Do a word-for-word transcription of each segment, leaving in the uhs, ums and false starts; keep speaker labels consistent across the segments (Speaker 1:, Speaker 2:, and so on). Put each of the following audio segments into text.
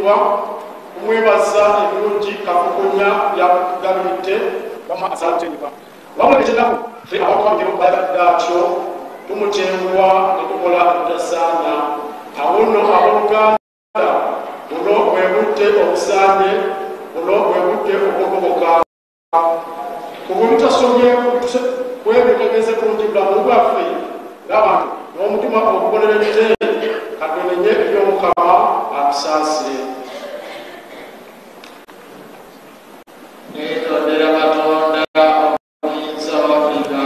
Speaker 1: tukuumibwa kumwebaza ebirungi kakukonya byagabidde wama azatenibwa wabula ekinaku fe abakwangiro bagadde atyo tumutenguwa ne tukola ebitasaana awo nno abooluganda buno bwe budde obusaanye buno bwe budde okugoboka kubu bitasomye kwebitegeeze bulungi bulamu bwaffe ng'abantu n'omutima oguboneredde katwenenye eby'omukama atusaasire netondera katonda omuyinza w'afrika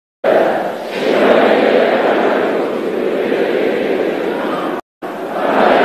Speaker 2: Amen.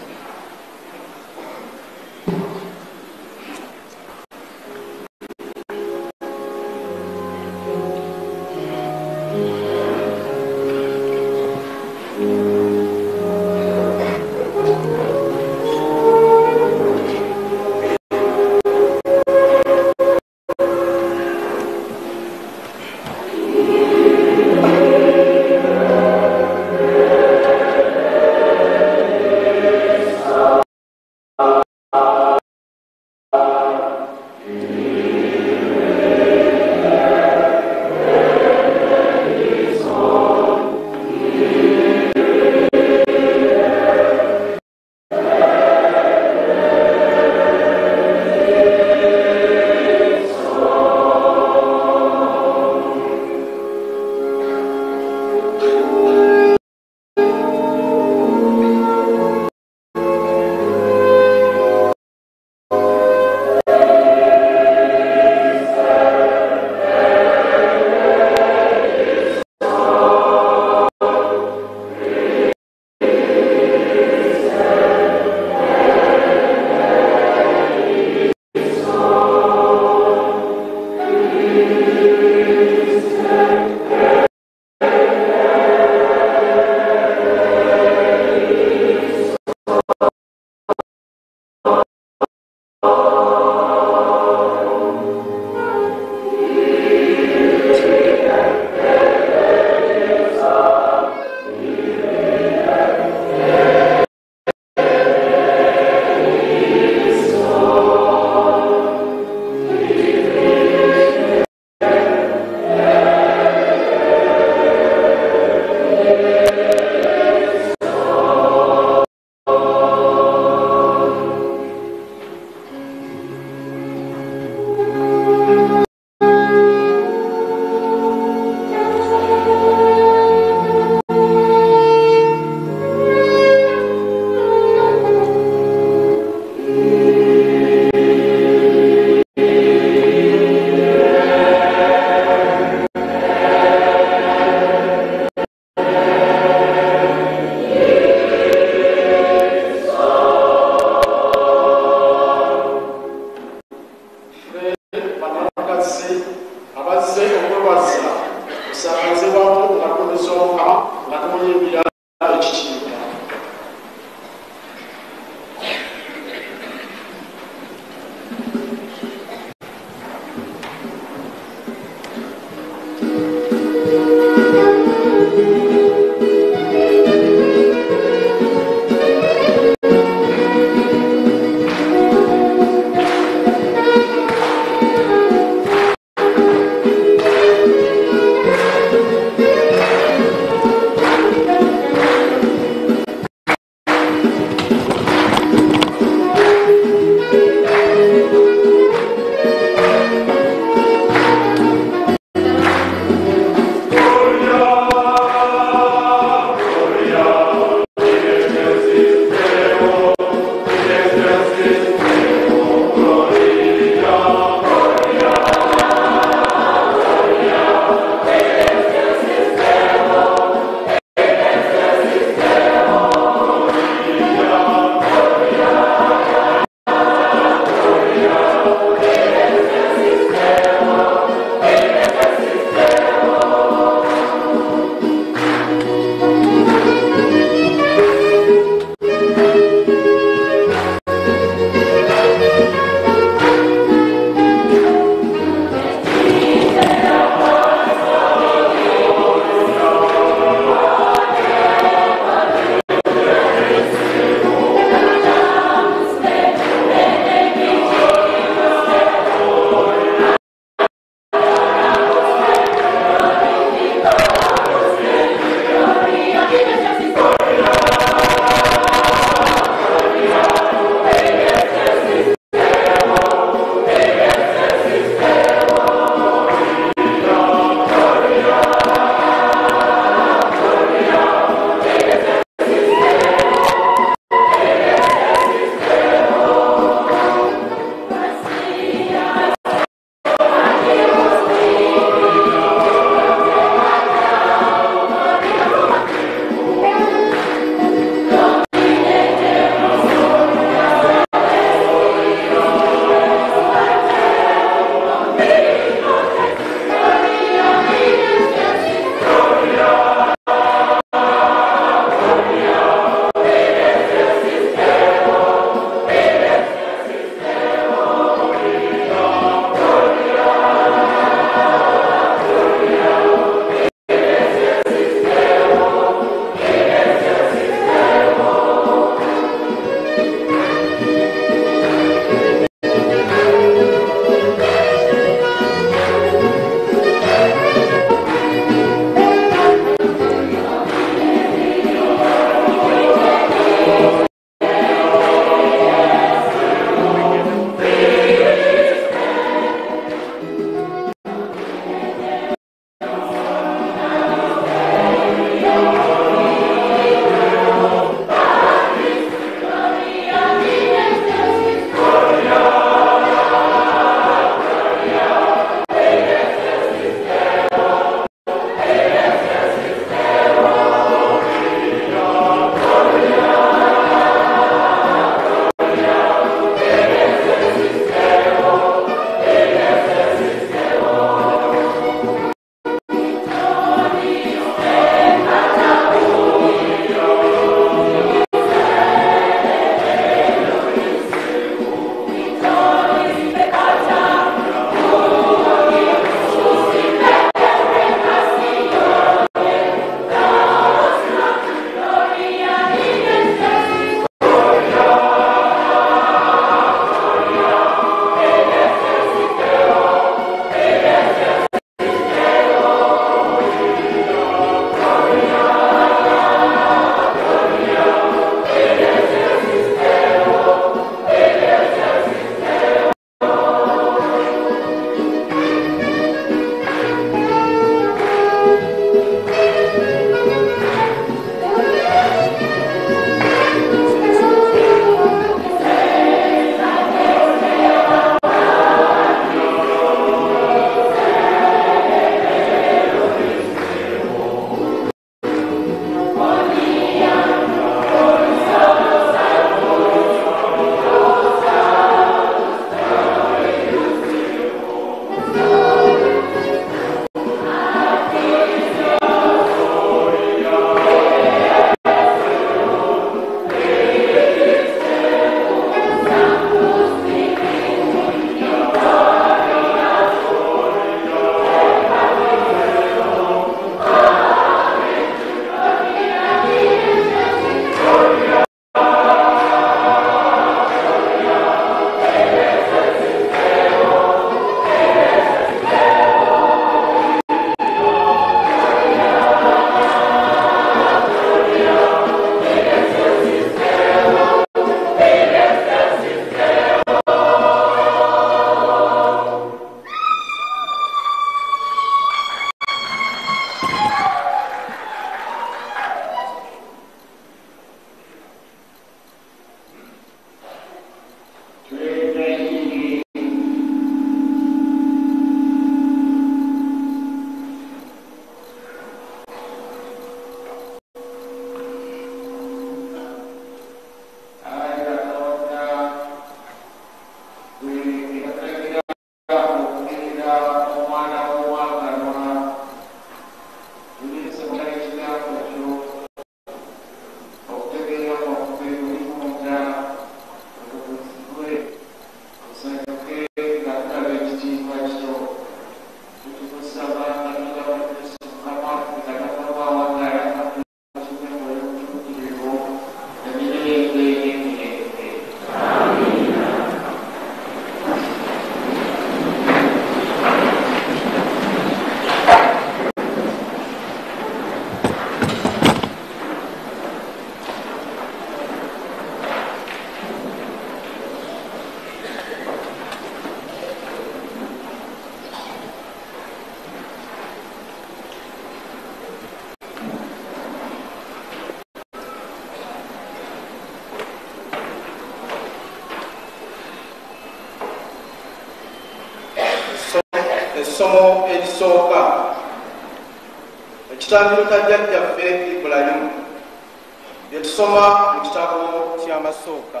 Speaker 2: essomo erisooka ekitambiro kya jjajjaffe Ibulayimu bye tusoma mu kitabo ky'Amasooka.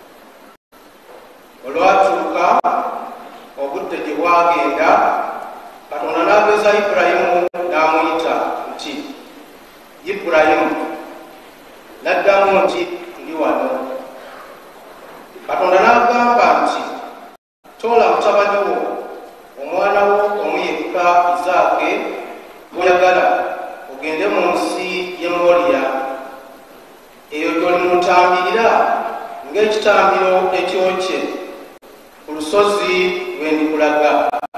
Speaker 2: Olwatuuka obudde gye bwagenda, Katonda n'ageza Ibulayimu n'amuyita nti, Ibulayimu. N'addamu nti, ndi wano. Katonda n'agamba nti, toola mutabani wo, omwana wo omu yekka Isaake gw'oyagala, ogende mu nsi y'e Moriya, eyo gy'olimutambirira ng'ekitambiro ekyokye ku lusozi lwe ndikulaga.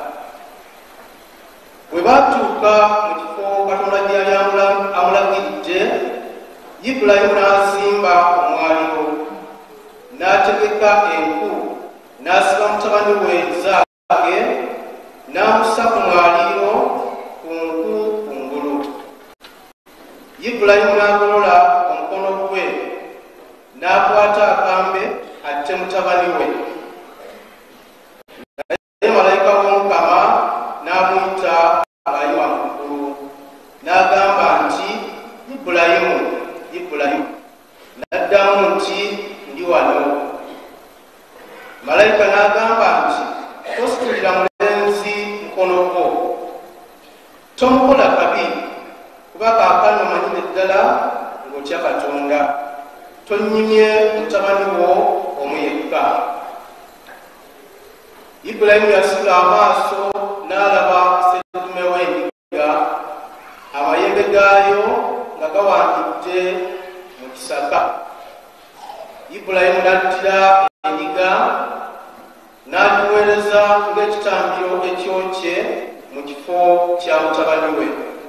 Speaker 2: Bwe baatuuka mu kifo Katonda gye yali amulagiridde, Ibulayimu n'azimba omwaliiro, n'ategeka enku, n'asiba mutabani we Isaake, n'amussa ku mwaliiro ku nku kungulu. Ibulayimu n'agolola omukono gwe, n'akwata akambe atte mutabani we. Naye malayika w'Omukama n'amuyita ng'ali waggulu, n'agamba nti, Ibulayimu, Ibulayimu. N'addamu nti, ndi wano. Malayika n'agamba nti, tositulira mulenzi mukono gwo, tomukola kabi, kuba kaakano manyire ddala ng'otya Katonda, tonnyimye mutabani wo omu yekka. Ibulayimu yasitula amaaso n'alaba sseddume w'endiga, amayembe gaayo nga gawandidde mu kisaka. Ibulayimu n'addira endiga n'agiweereza ng'ekitambiro ekyokye mu kifo kya mutabani we.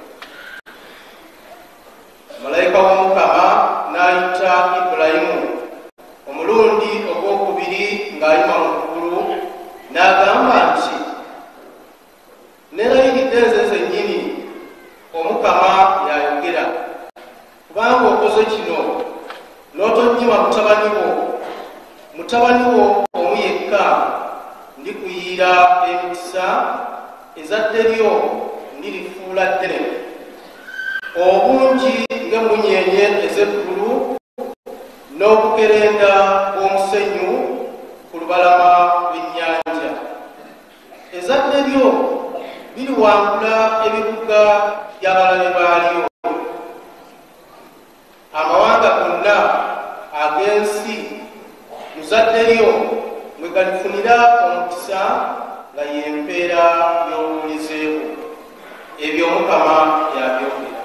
Speaker 2: Malayika w'Omukama n'ayita Ibulayimu omulundi ogwokubiri ng'ayima mu ggulu, n'agamba nti, neerayiridde nze zennyini Omukama y'ayogera, kubanga okoze kino n'otonnyima mutabani wo, mutabani wo omu yekka, ndikuyiira emikisa, ezzadde lyo ndirifuula ddene, obungi ng'emunyeenye ez'eggulu, n'obukerenda bw'omusenyu ku lubalama lw'ennyanja. Ezzadde lyo liriwangula ebibuga by'abalabe baalyo. Amawanga gonna ag'ensi mu zzadde lyo mwe galifunira omukisa nga y'empeera y'obuwulizeewo. Ebyo Omukama yabyogera.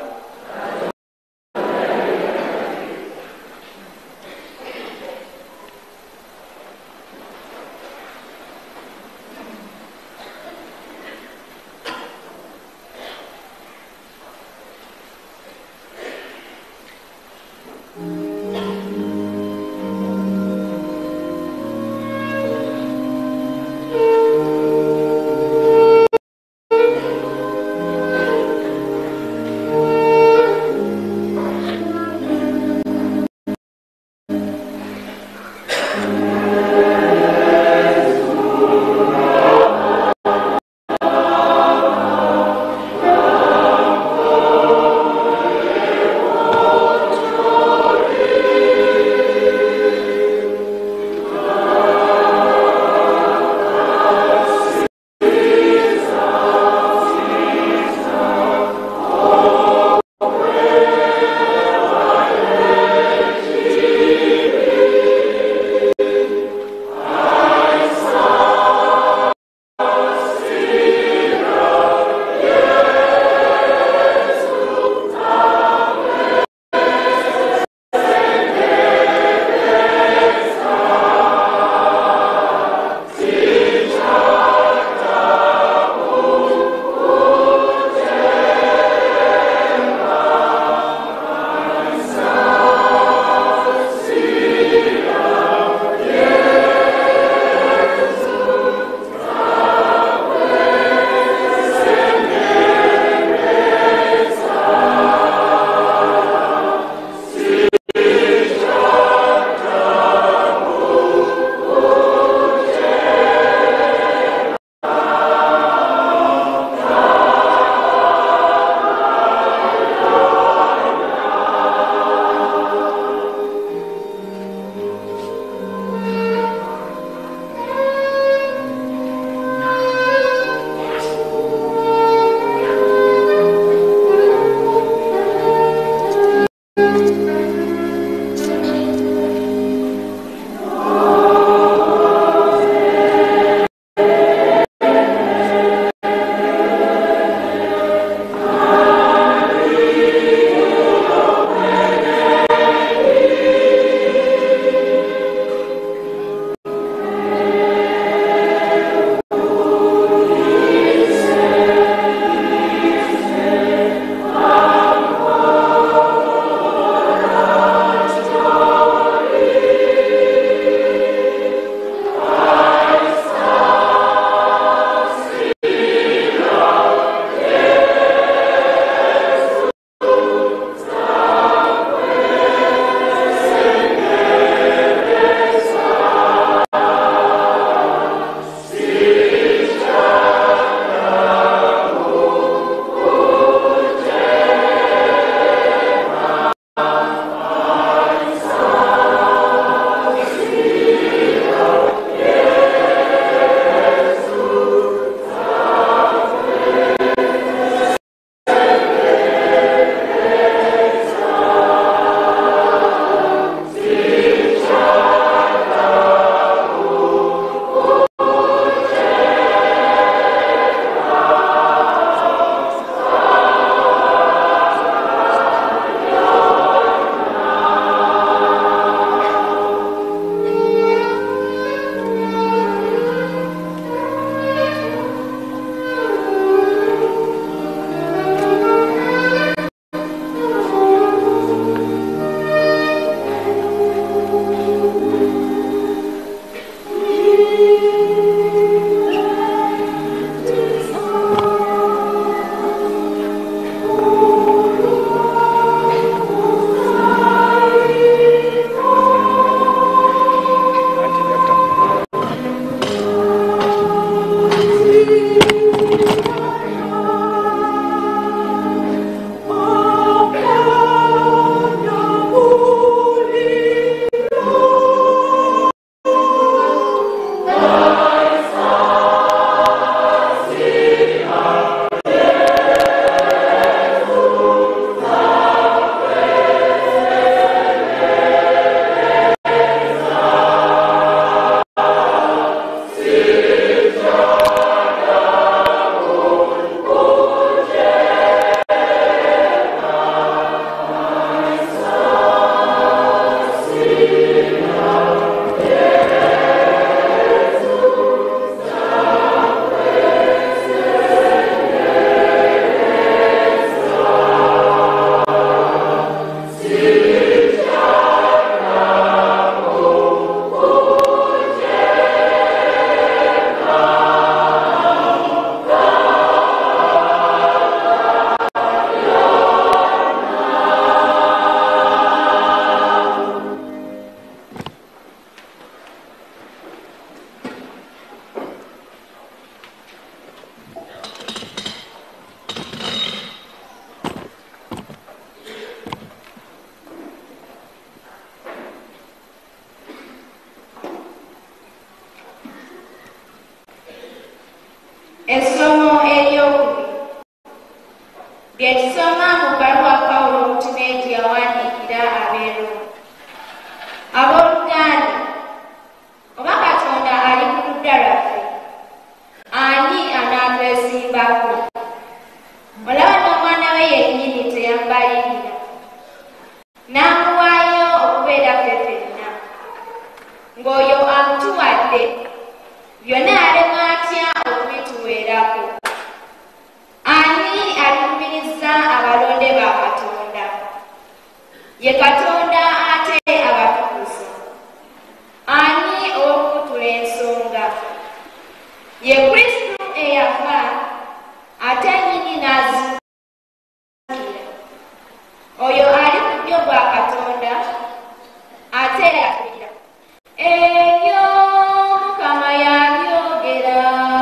Speaker 3: byetusoma mu bbaluwa Pawulo Timoteyo yawandiikira ab'Eroma. Abooluganda, oba Katonda ali ku ludda lwaffe, ani anaatwesimbako? Olaba n'omwana we yennyini teyambalirira, n'amuwaayo okubeera ffe ffenna, ng'oyo amutuwadde byonna alema atya okubituweerako? Ani alumiriza abalonde ba Katonda? Ye Katonda ate abatukuza. Ani ow'okutula ensonga? Ye Kristo eyafa ate nnyini n'azuukira. Oyo ali ku ddyo bwa Katonda ate yatulira. Ebyo Mukama yabyogera.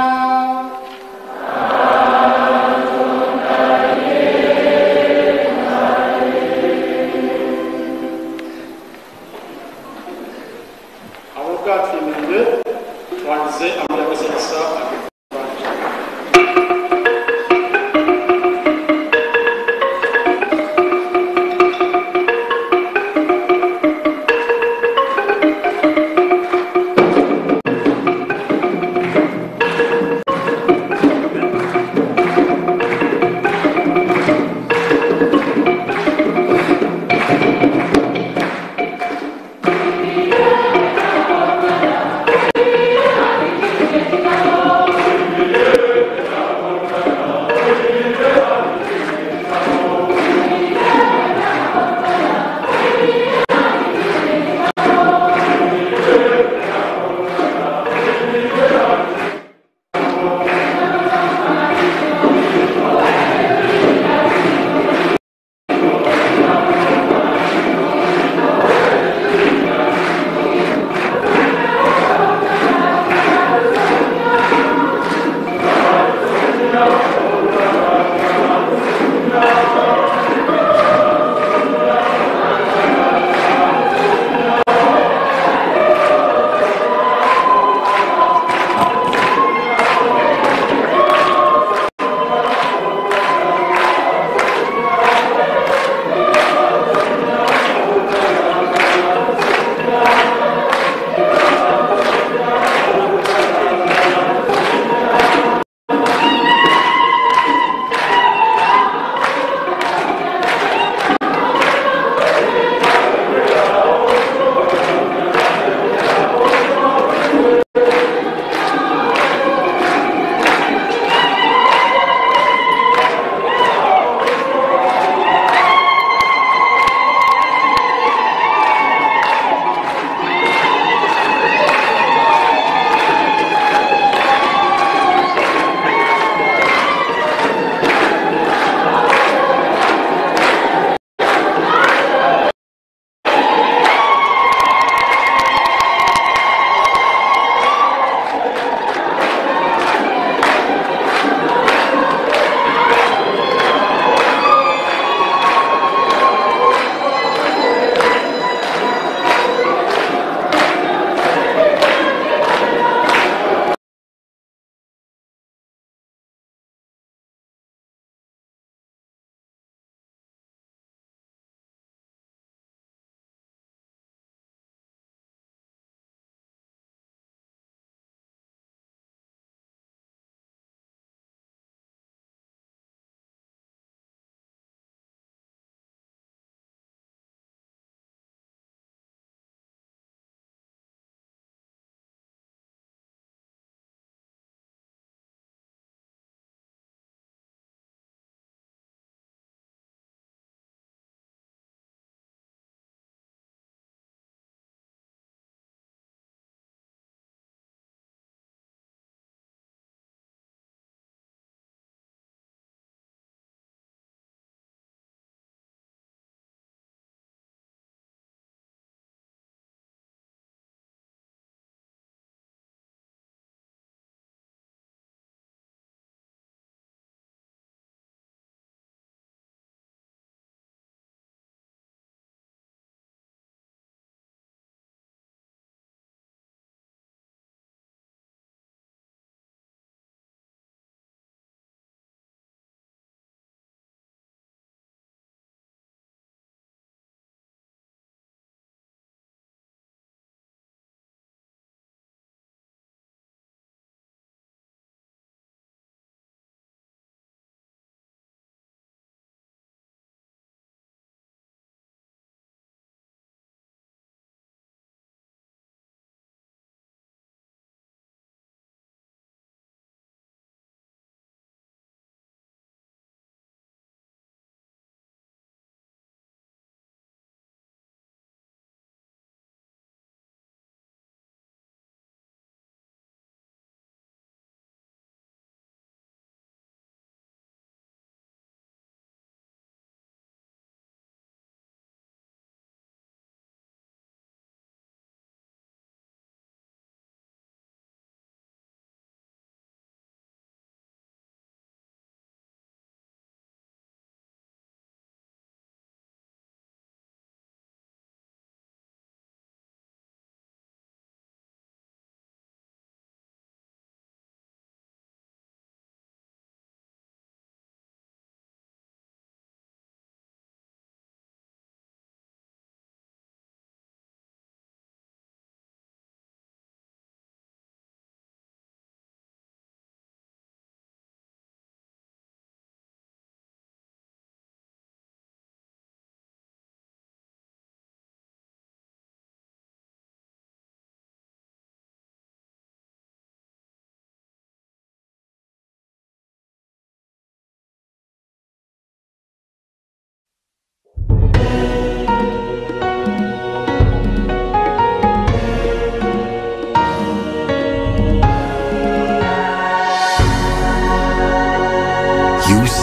Speaker 1: Twandize amayagasanyisa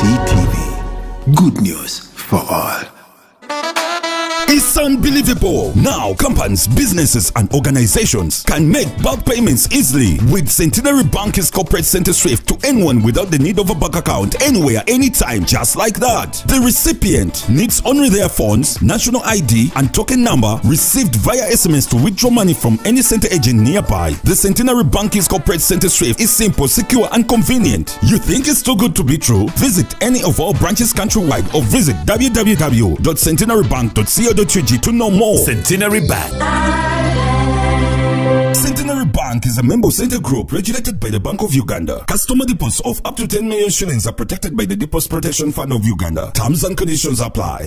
Speaker 4: C T V. Good news for all.
Speaker 5: It's unbelievable. Now, companies, businesses, and organizations can make bulk payments easily with Centenary Bank's corporate center SWIFT to anyone without the need of a bank account, anywhere, anytime, just like that. The recipient needs only their phones, national I D, and token number received via S M S to withdraw money from any center agent nearby. The Centenary Bank's corporate center SWIFT is simple, secure, and convenient. You think it's too good to be true? Visit any of our branches countrywide or visit w w w dot centenary bank dot co dot u g to know more. Centenary Bank. Centenary Bank is a member center group regulated by the Bank of Uganda. Customer deposits of up to ten million shillings are protected by the Deposit Protection Fund of Uganda. Terms and conditions apply.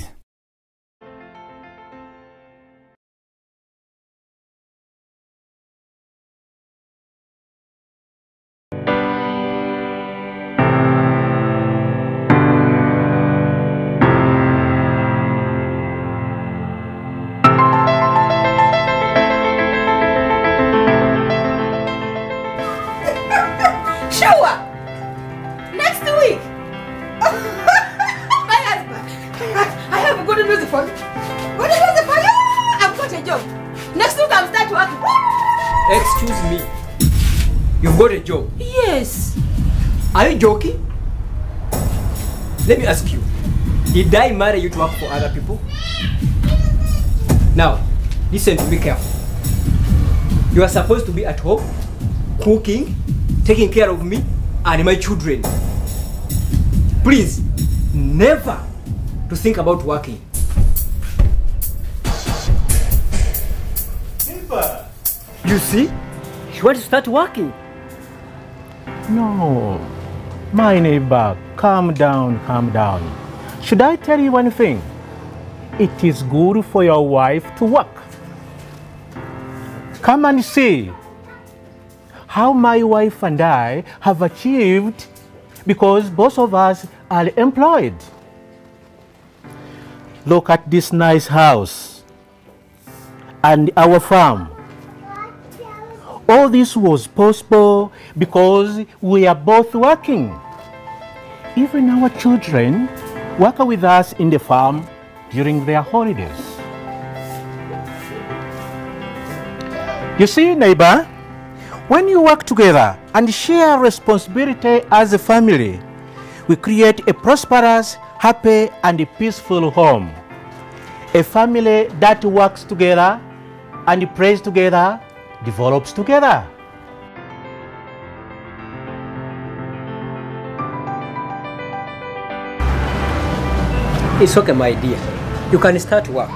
Speaker 6: Excuse me. You've got a job?
Speaker 7: Yes.
Speaker 6: Are you joking? Let me ask you. Did I marry you to work for other people? Now, listen to me carefully. You are supposed to be at home, cooking, taking care of me and my children. Please, never to think about working. You see? You want to start working?
Speaker 8: No. My neighbor, calm down, calm down. Should I tell you one thing? It is good for your wife to work. Come and see how my wife and I have achieved because both of us are employed. Look at this nice house and our farm. All this was possible because we are both working. Even our children work with us in the farm during their holidays. You see, neighbor, when you work together and share responsibility as a family, we create a prosperous, happy, and peaceful home. A family that works together and prays together develops together.
Speaker 6: It's okay, my dear. You can start work.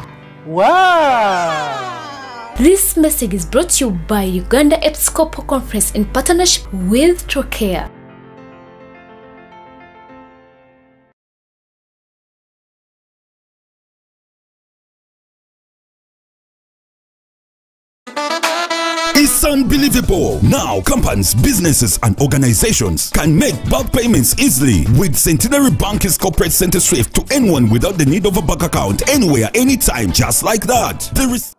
Speaker 8: Wow!
Speaker 9: This message is brought to you by Uganda Episcopal Conference in partnership with Trocare.
Speaker 5: It's unbelievable. Now, companies, businesses, and organizations can make bulk payments easily with Centenary Bank's corporate center SWIFT to anyone without the need of a bank account, anywhere, anytime, just like that. There is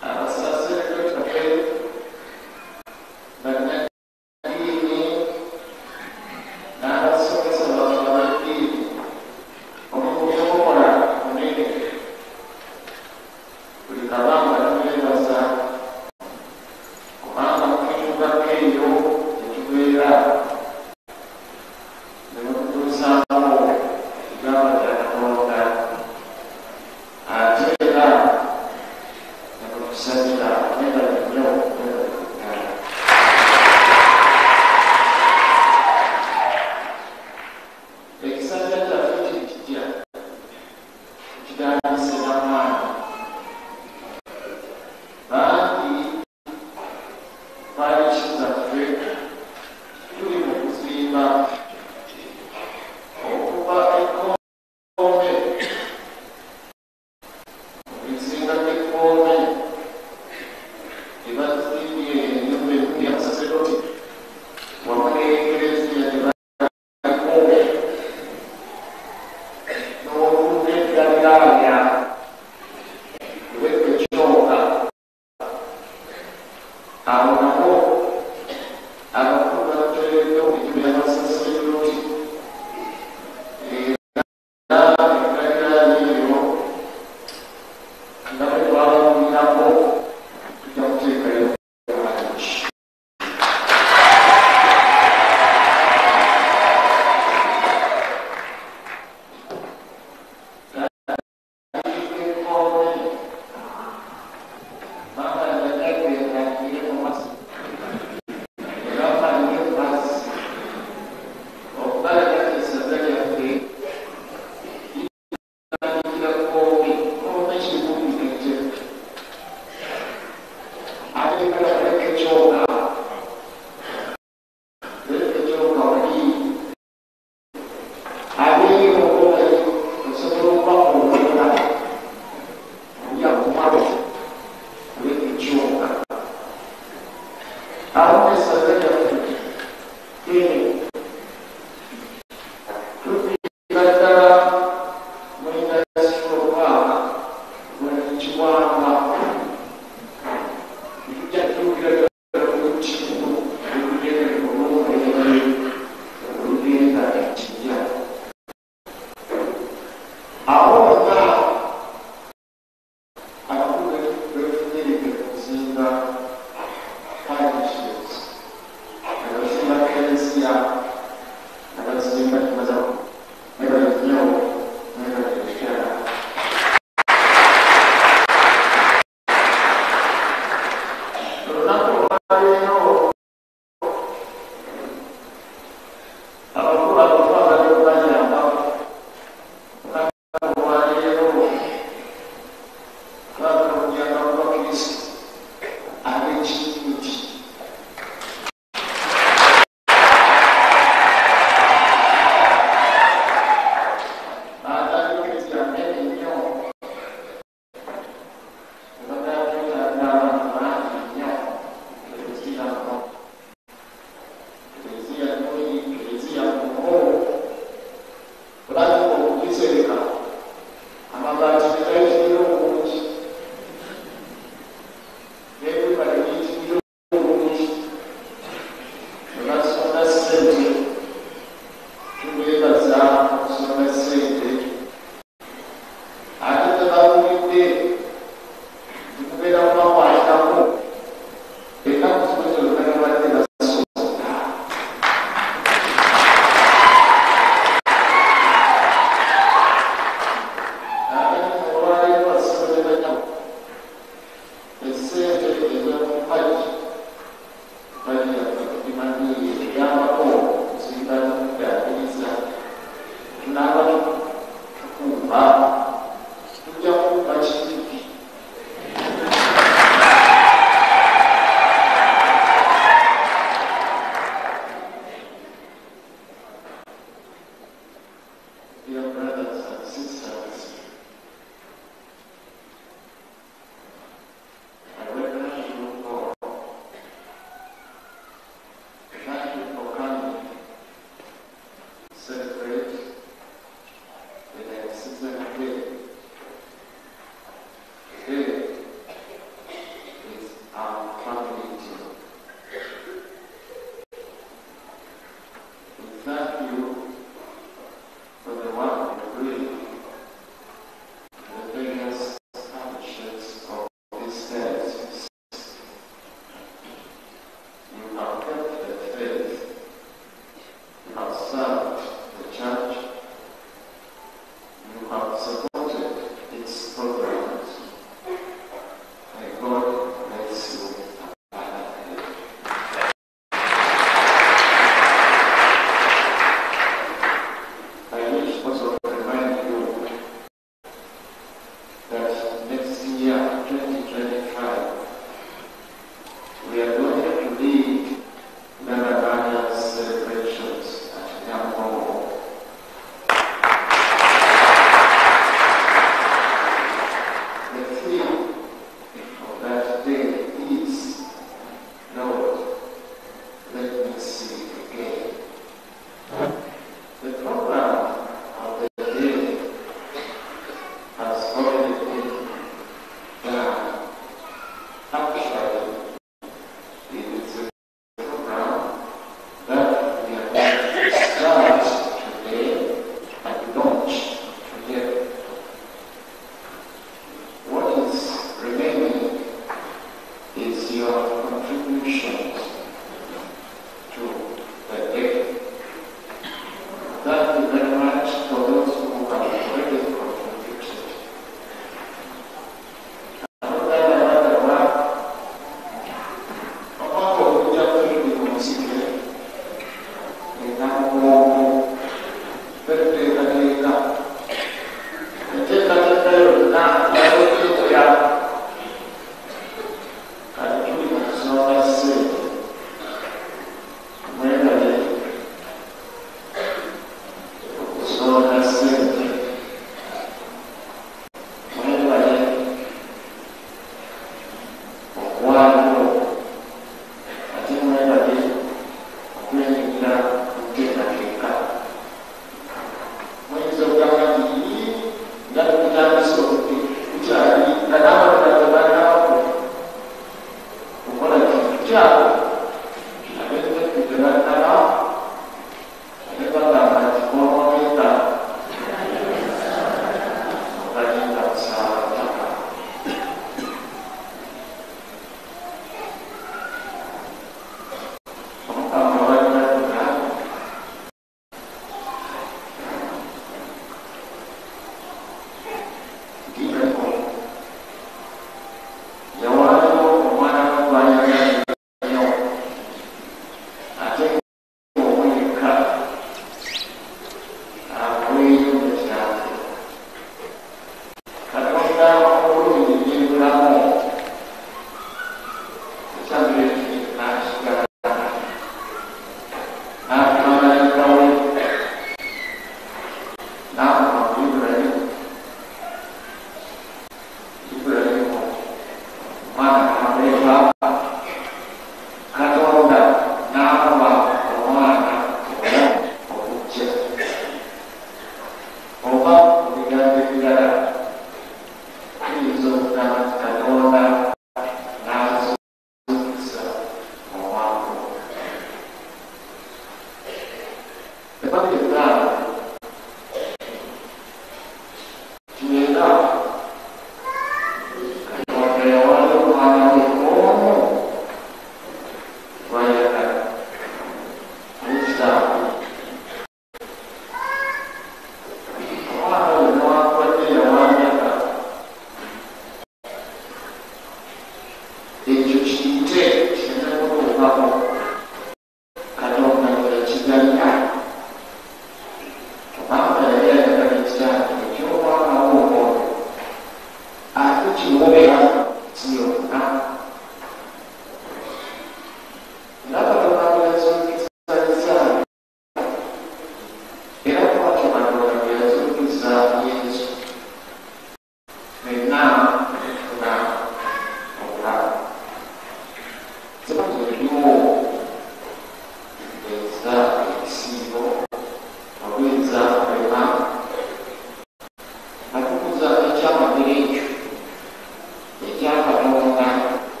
Speaker 1: Atukuza ekyamagero ekyo ekyakatonda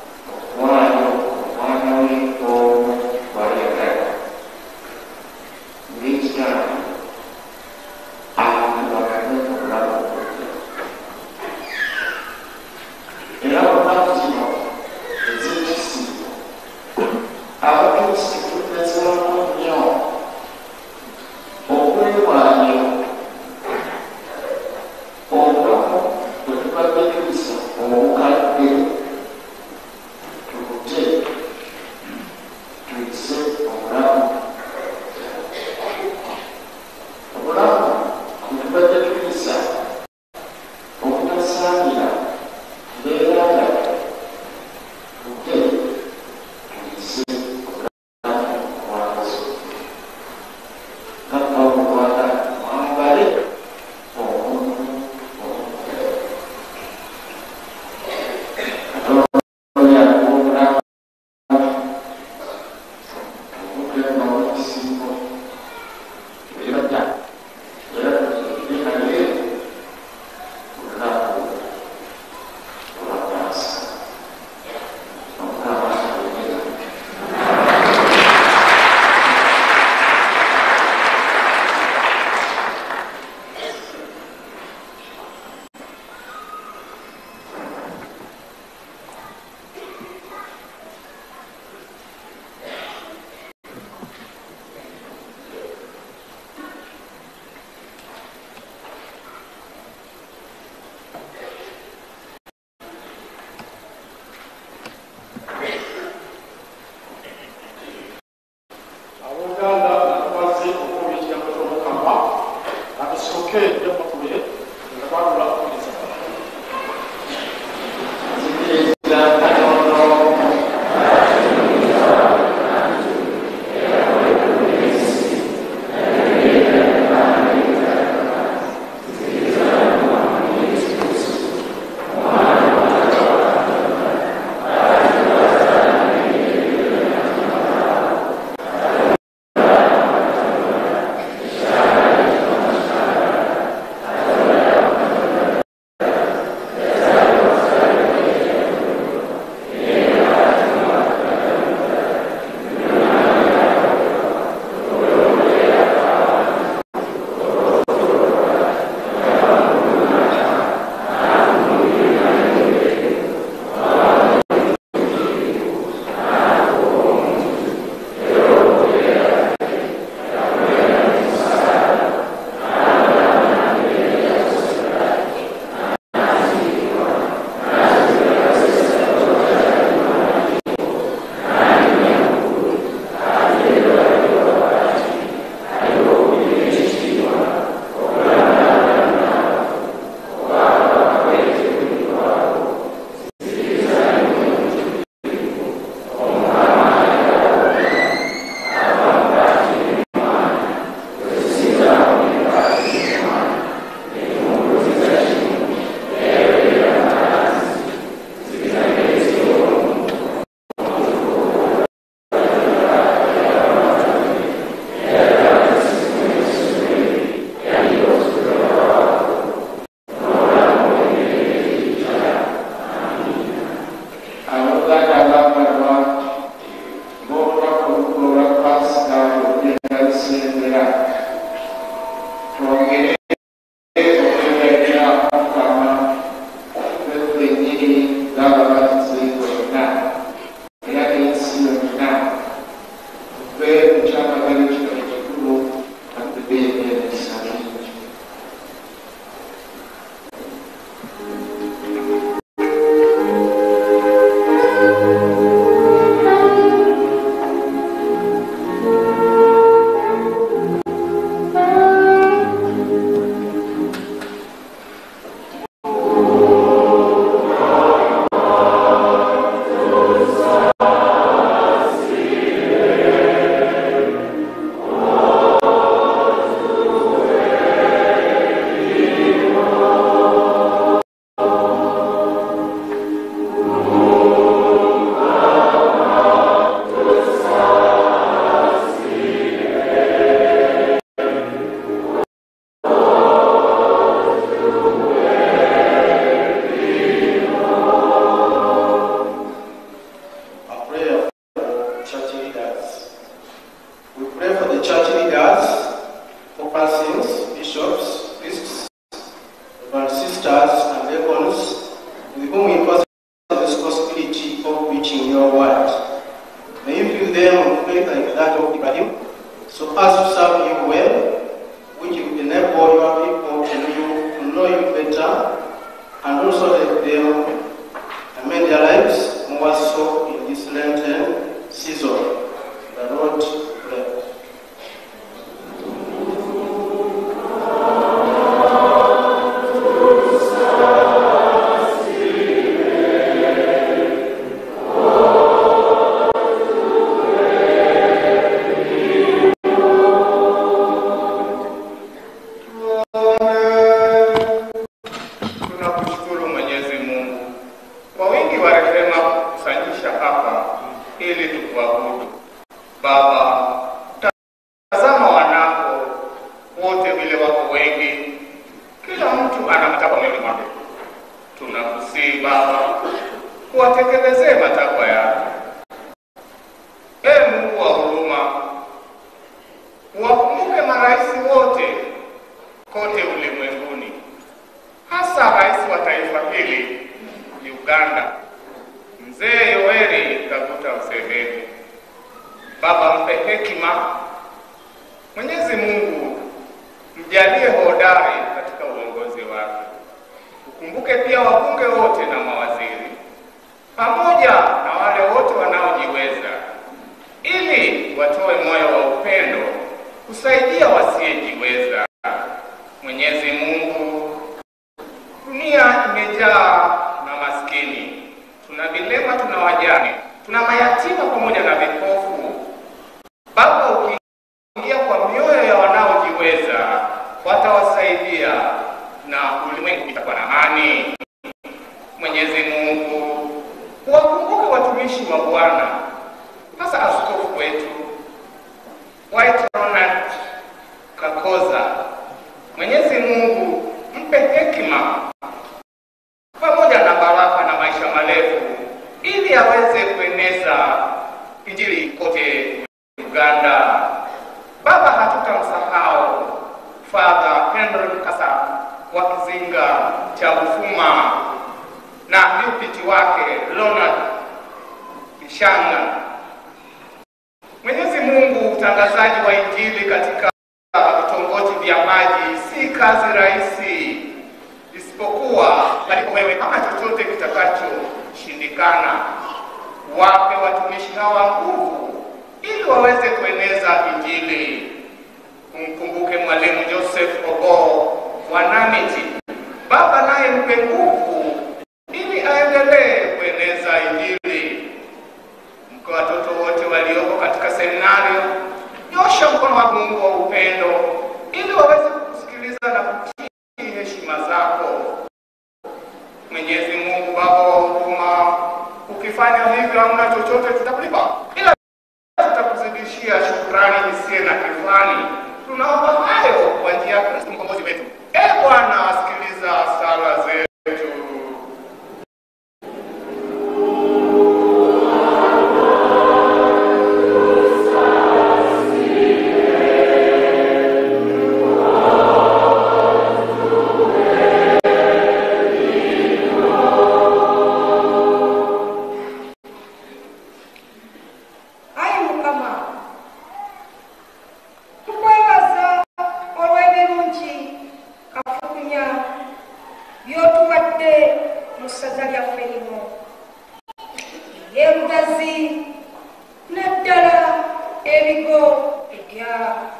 Speaker 7: abafugazi naddala ebigo ebya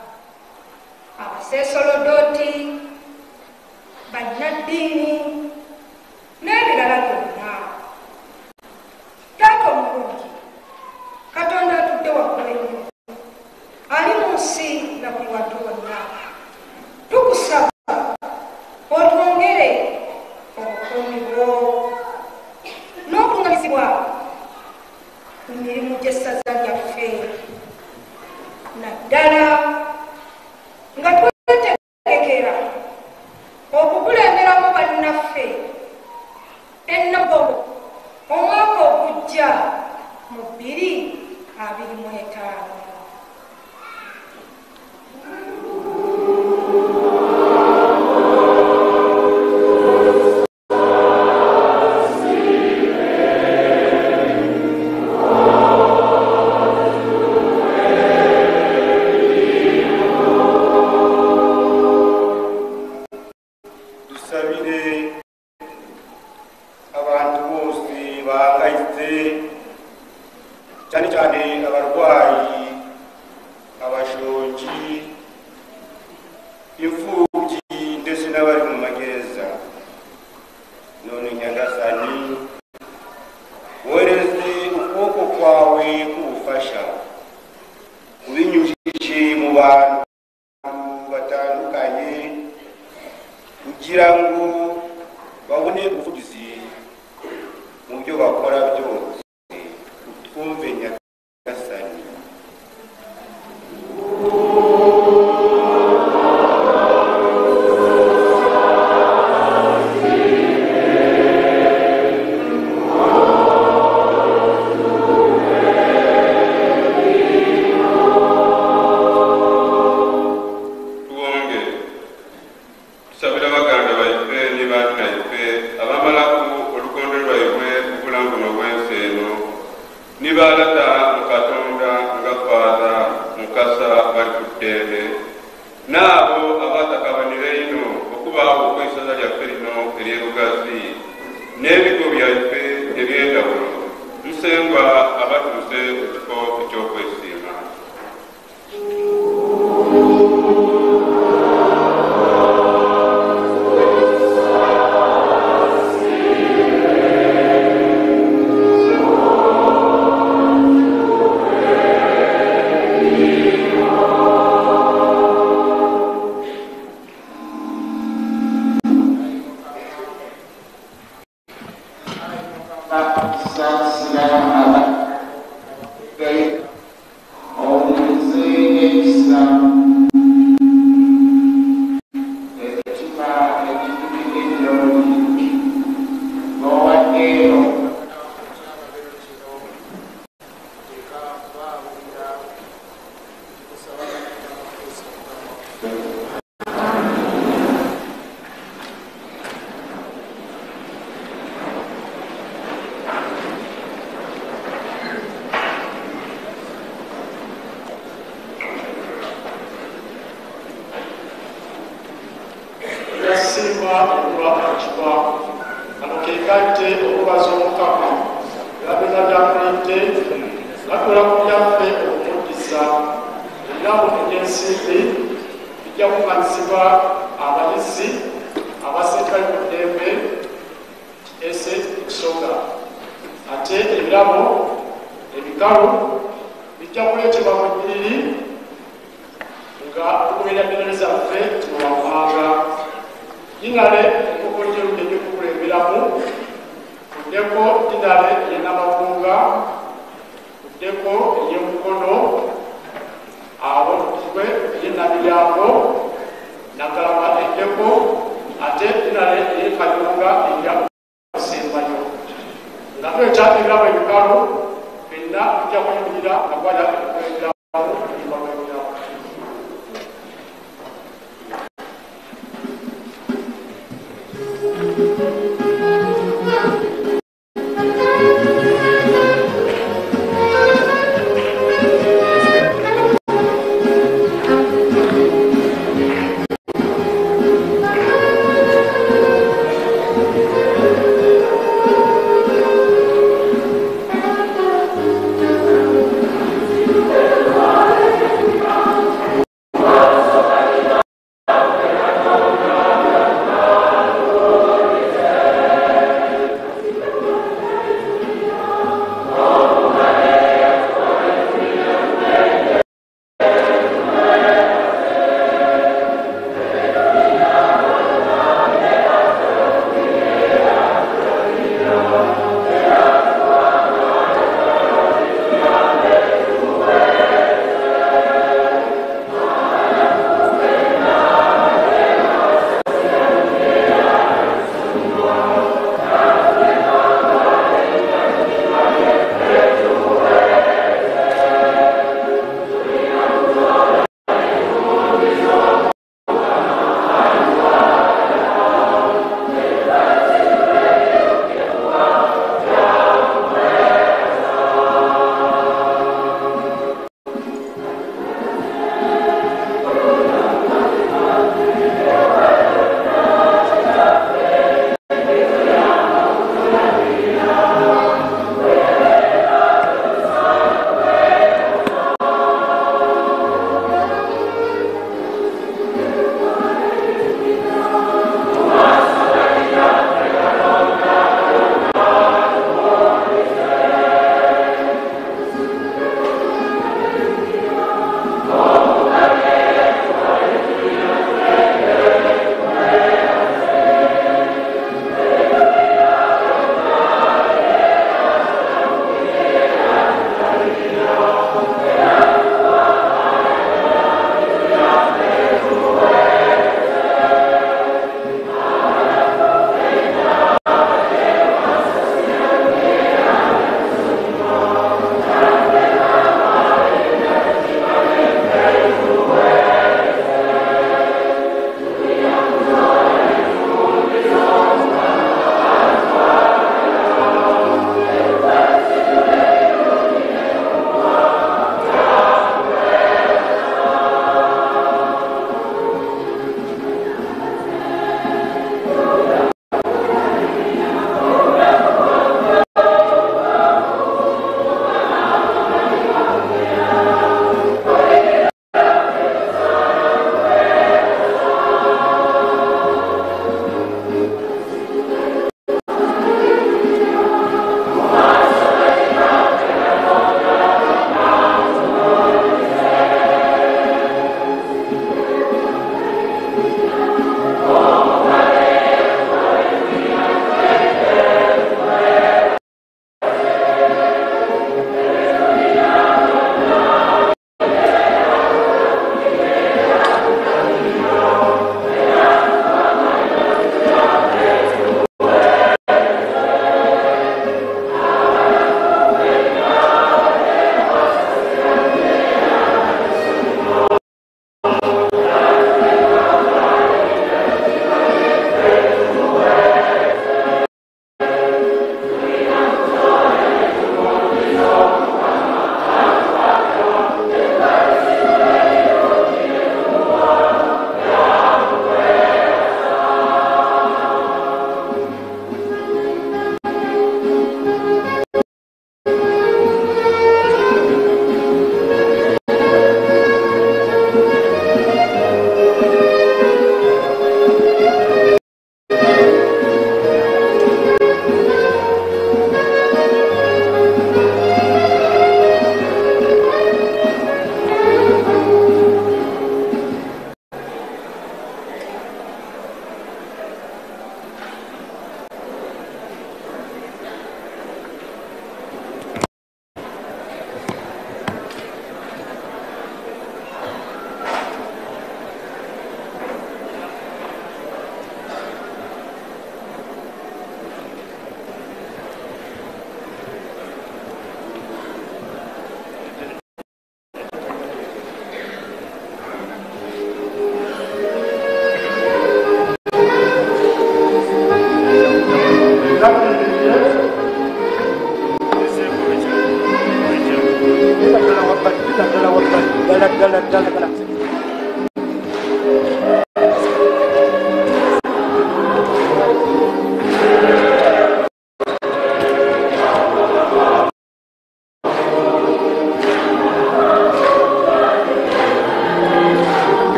Speaker 7: abasesolodoti bannaddiini n'ebirala byonna. Taata omulungi Katonda atudde waggulu ennyo ali mu nsi na buli wantu wonna, tukusaba otwongere obukuumi bwo n'okuŋŋamizibwa mu mirimu gy'essaza lyaffe, naddala nga twetegekera okukulemberamu bannaffe ennagobo omwaka ogujja mu bbiri abiri mu etaano.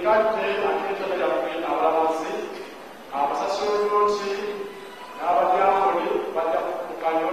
Speaker 1: enkadde ak'entebe yaffe abalamuzi abasasuluti n'abadyakoni bajja kufuukanyo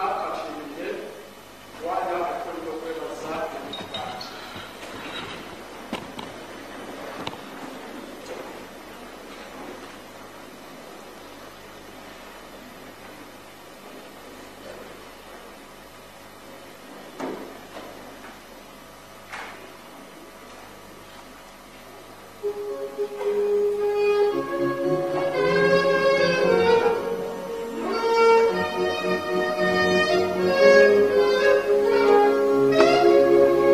Speaker 1: kashimiye wanya akorera kwebaza ibikanje.
Speaker 10: Thank you.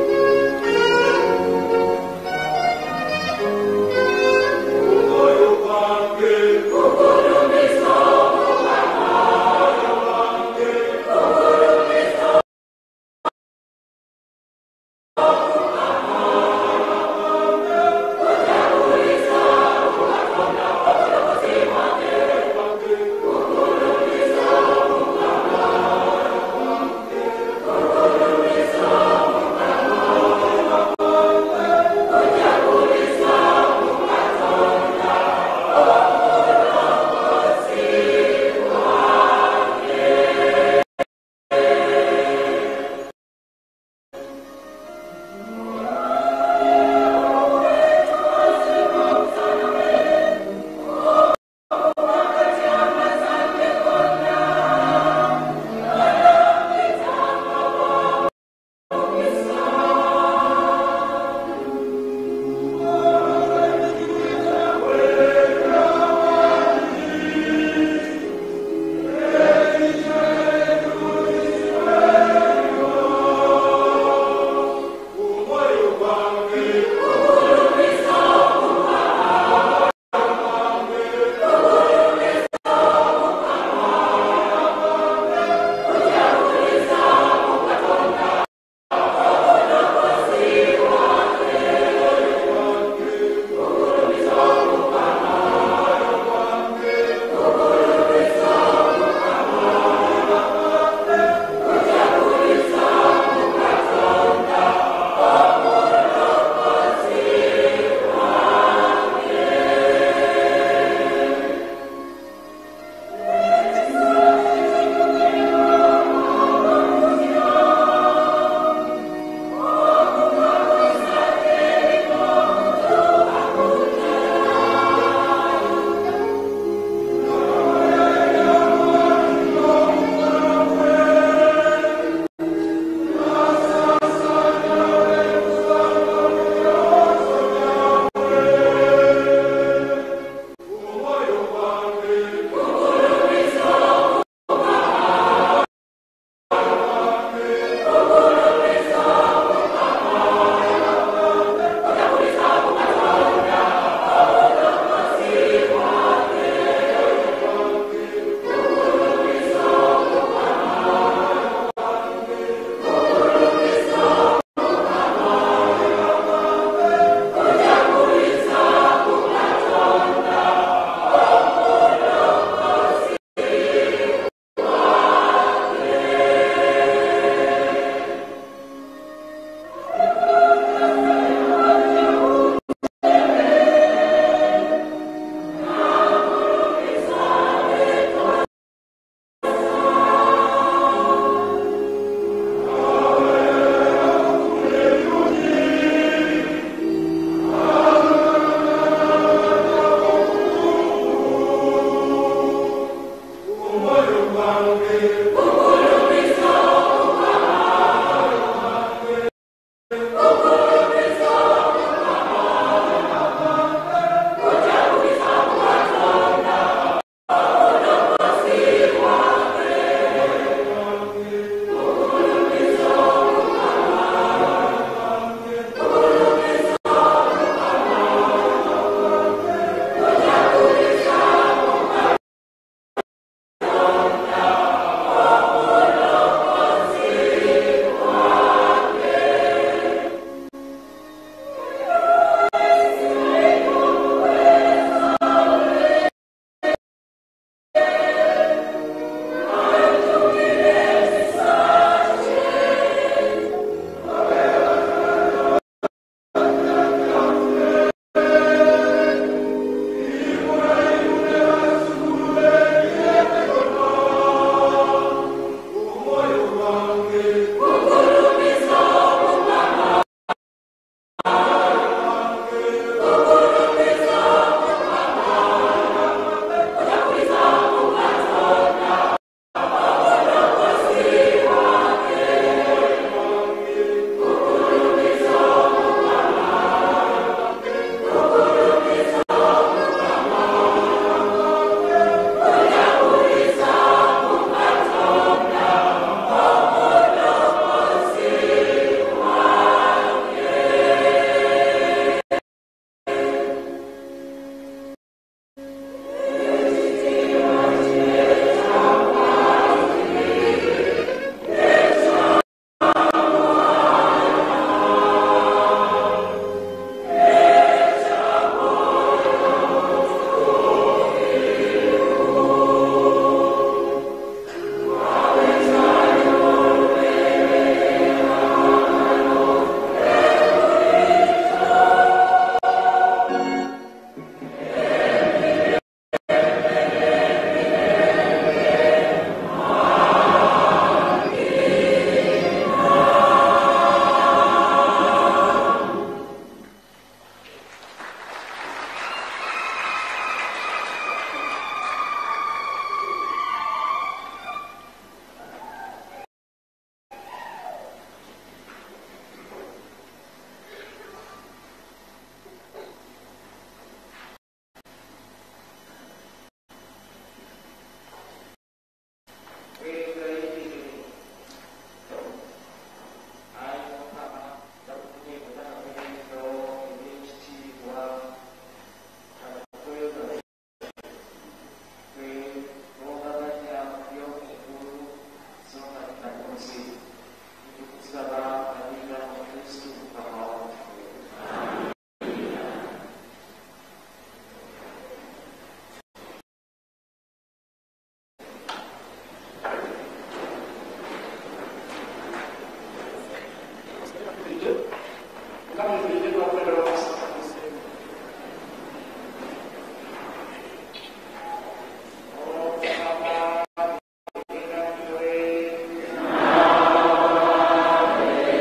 Speaker 1: Amen.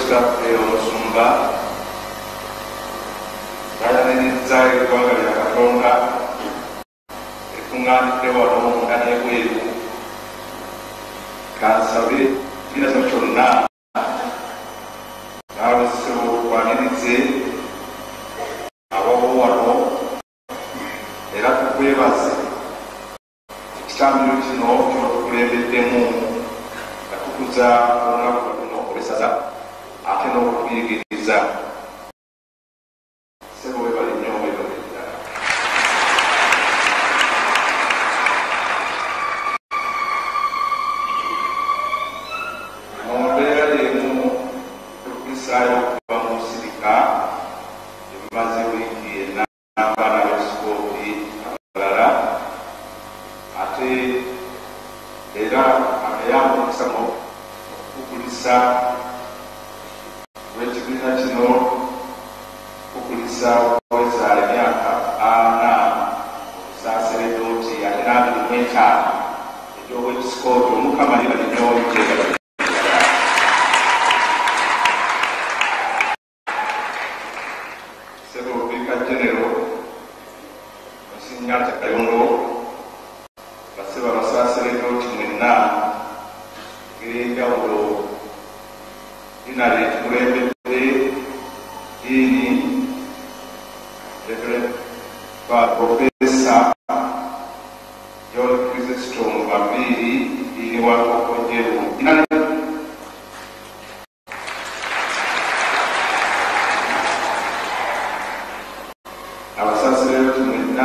Speaker 10: zaffe omusumba bayaniriza eggwanga lya Katonda ekuŋŋaanidde wano munda n'ebweru. Kansabe ekibiina kino kyonna n'abasebo twanirize abawo wano era tukwebaze ekitambiro kino kyotukulembeddemu nga tukuza olunaku luno olw'essaza ate n'okutuyigiriza. Sebo webale nnyo webale ddala. Mu mbeera y'emu tukulisaayo okuva mu nsirika ebimaze wiiki yenna n'abaana b'ekisikooti abalala ate era ameyamba okusamo okukulisa w'ekibiina kino okukulisa okuwezaala emyaka ana okusaaseredooti ate n'abiri mu etaano egy'obwekisikooti omukama libali nnyo kyegala. Sebo Brigadier General Musinyanja Kayondo baseba basaaseredooti mwenna ng'enjawulo dinale tukulembedde diini Reverend Professor John Chrysostom Babiri diini wa Kokonjeru abasaaseredooti mwenna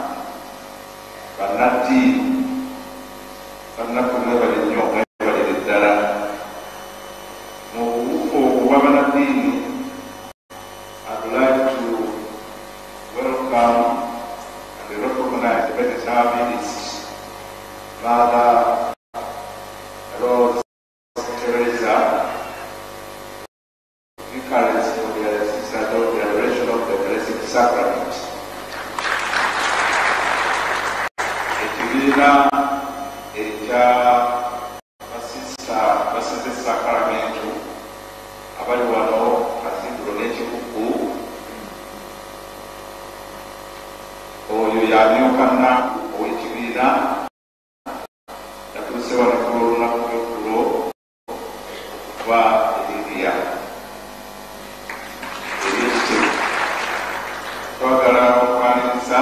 Speaker 10: bannaddiini bannaku mwebale nnyo mwebalire ddala. Mu bubuufu obwa bannaddiini I'd like to welcome and recognize the Reservist Mother Rose Teresa, Vicaries for the Sister of the Adoration of the Blessed Sacrament. Ekibiina ekya basista basize sakramentu abali wano Kazimbulo n'Ekikugu, oyo yamyukanna ow'ekibiina yatuuse wano ku olunaku lw'eggulo okuva Eriya ebyekitebe. Twagala okwaniriza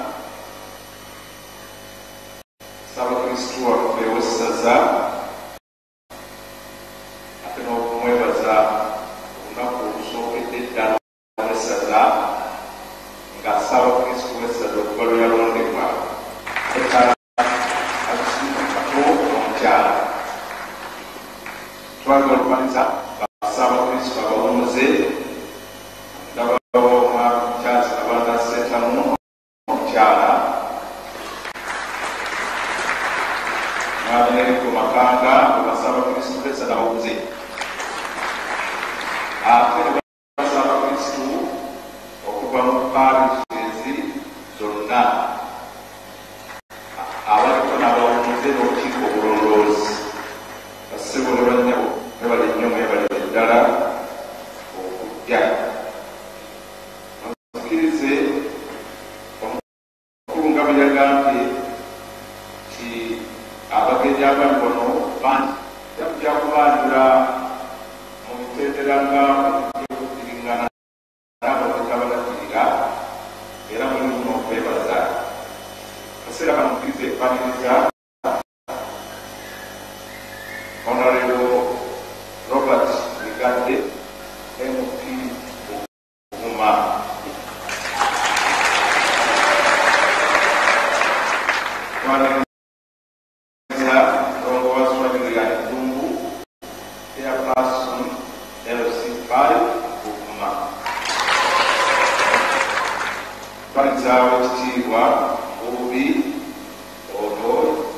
Speaker 10: Ssaabakristu waffe w'essaza ate n'okumwebaza olunaku olusookedde ddala olw'essaza nga Ssaabakristu w'essaza okuva lwe yalondebwa ekala akisimu kato omukyala. Twagala okwaniriza Ssaabakristu abawumuze ndabawo omwami Charles Kabanda Ssentamu omukyala Abineriku Makanga basaba Kristu besa na uze. Ate basaba Kristu okuva mu parishes zonna abaliko n'abawumuze n'obukiiko obulondoozi basebo ne bannyabo mwebale nnyo mwebale ddala okujja. Musikirize omukulu nga bwe yagambye ti abagenyi abali wano bangi jakujja kubanjula mu mitendera nga okuddiriŋŋana n'abagenyi abalatirira era mulimu n'okwebaza. Kaseera kano mukirize ekwaniriza Honorable Robert Migadde M P Buguma. Ekitiibwa Bubi ono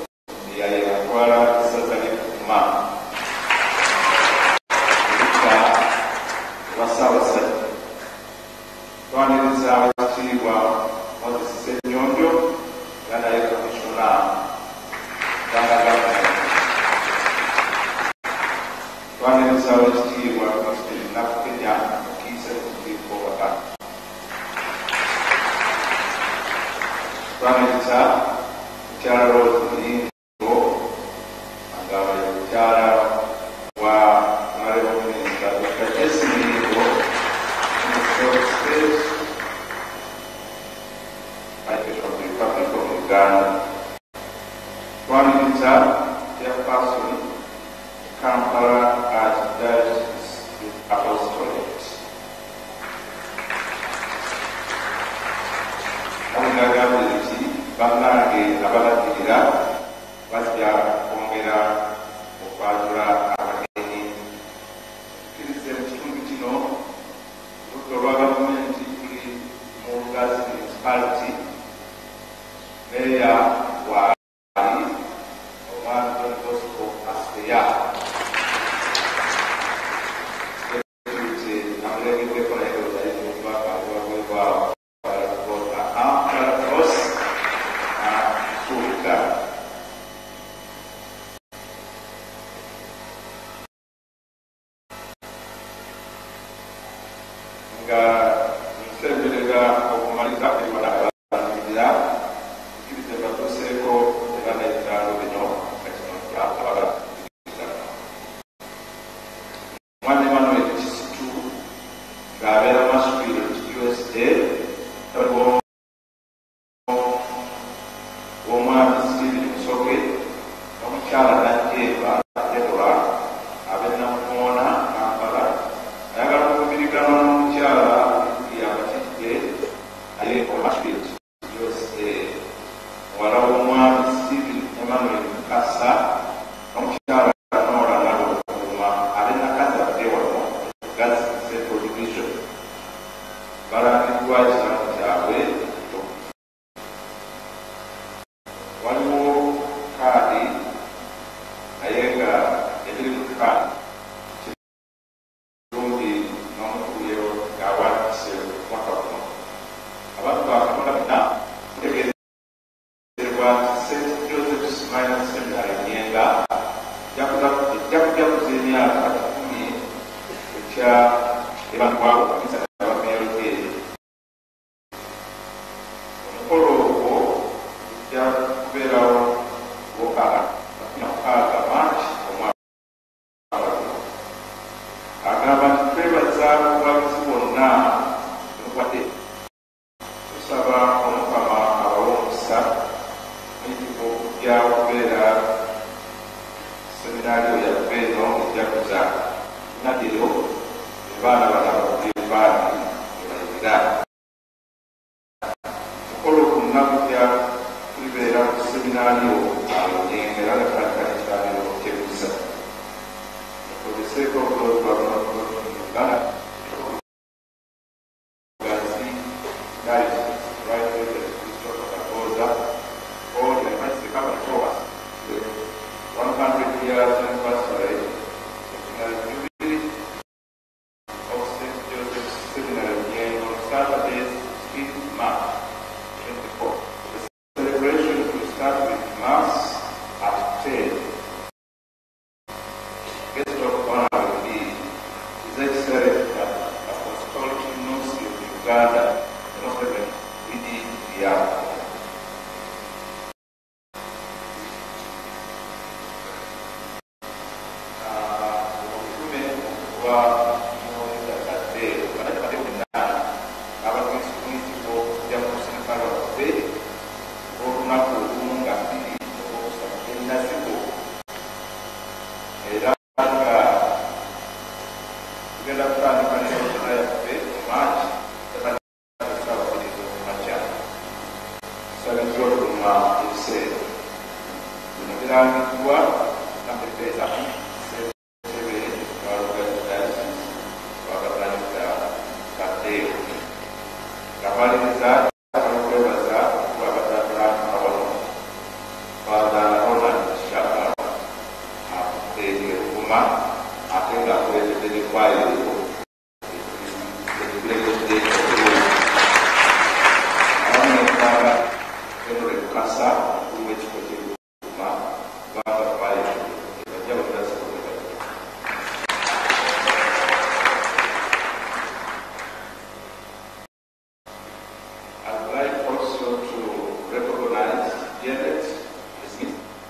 Speaker 10: I'd like also to recognize here that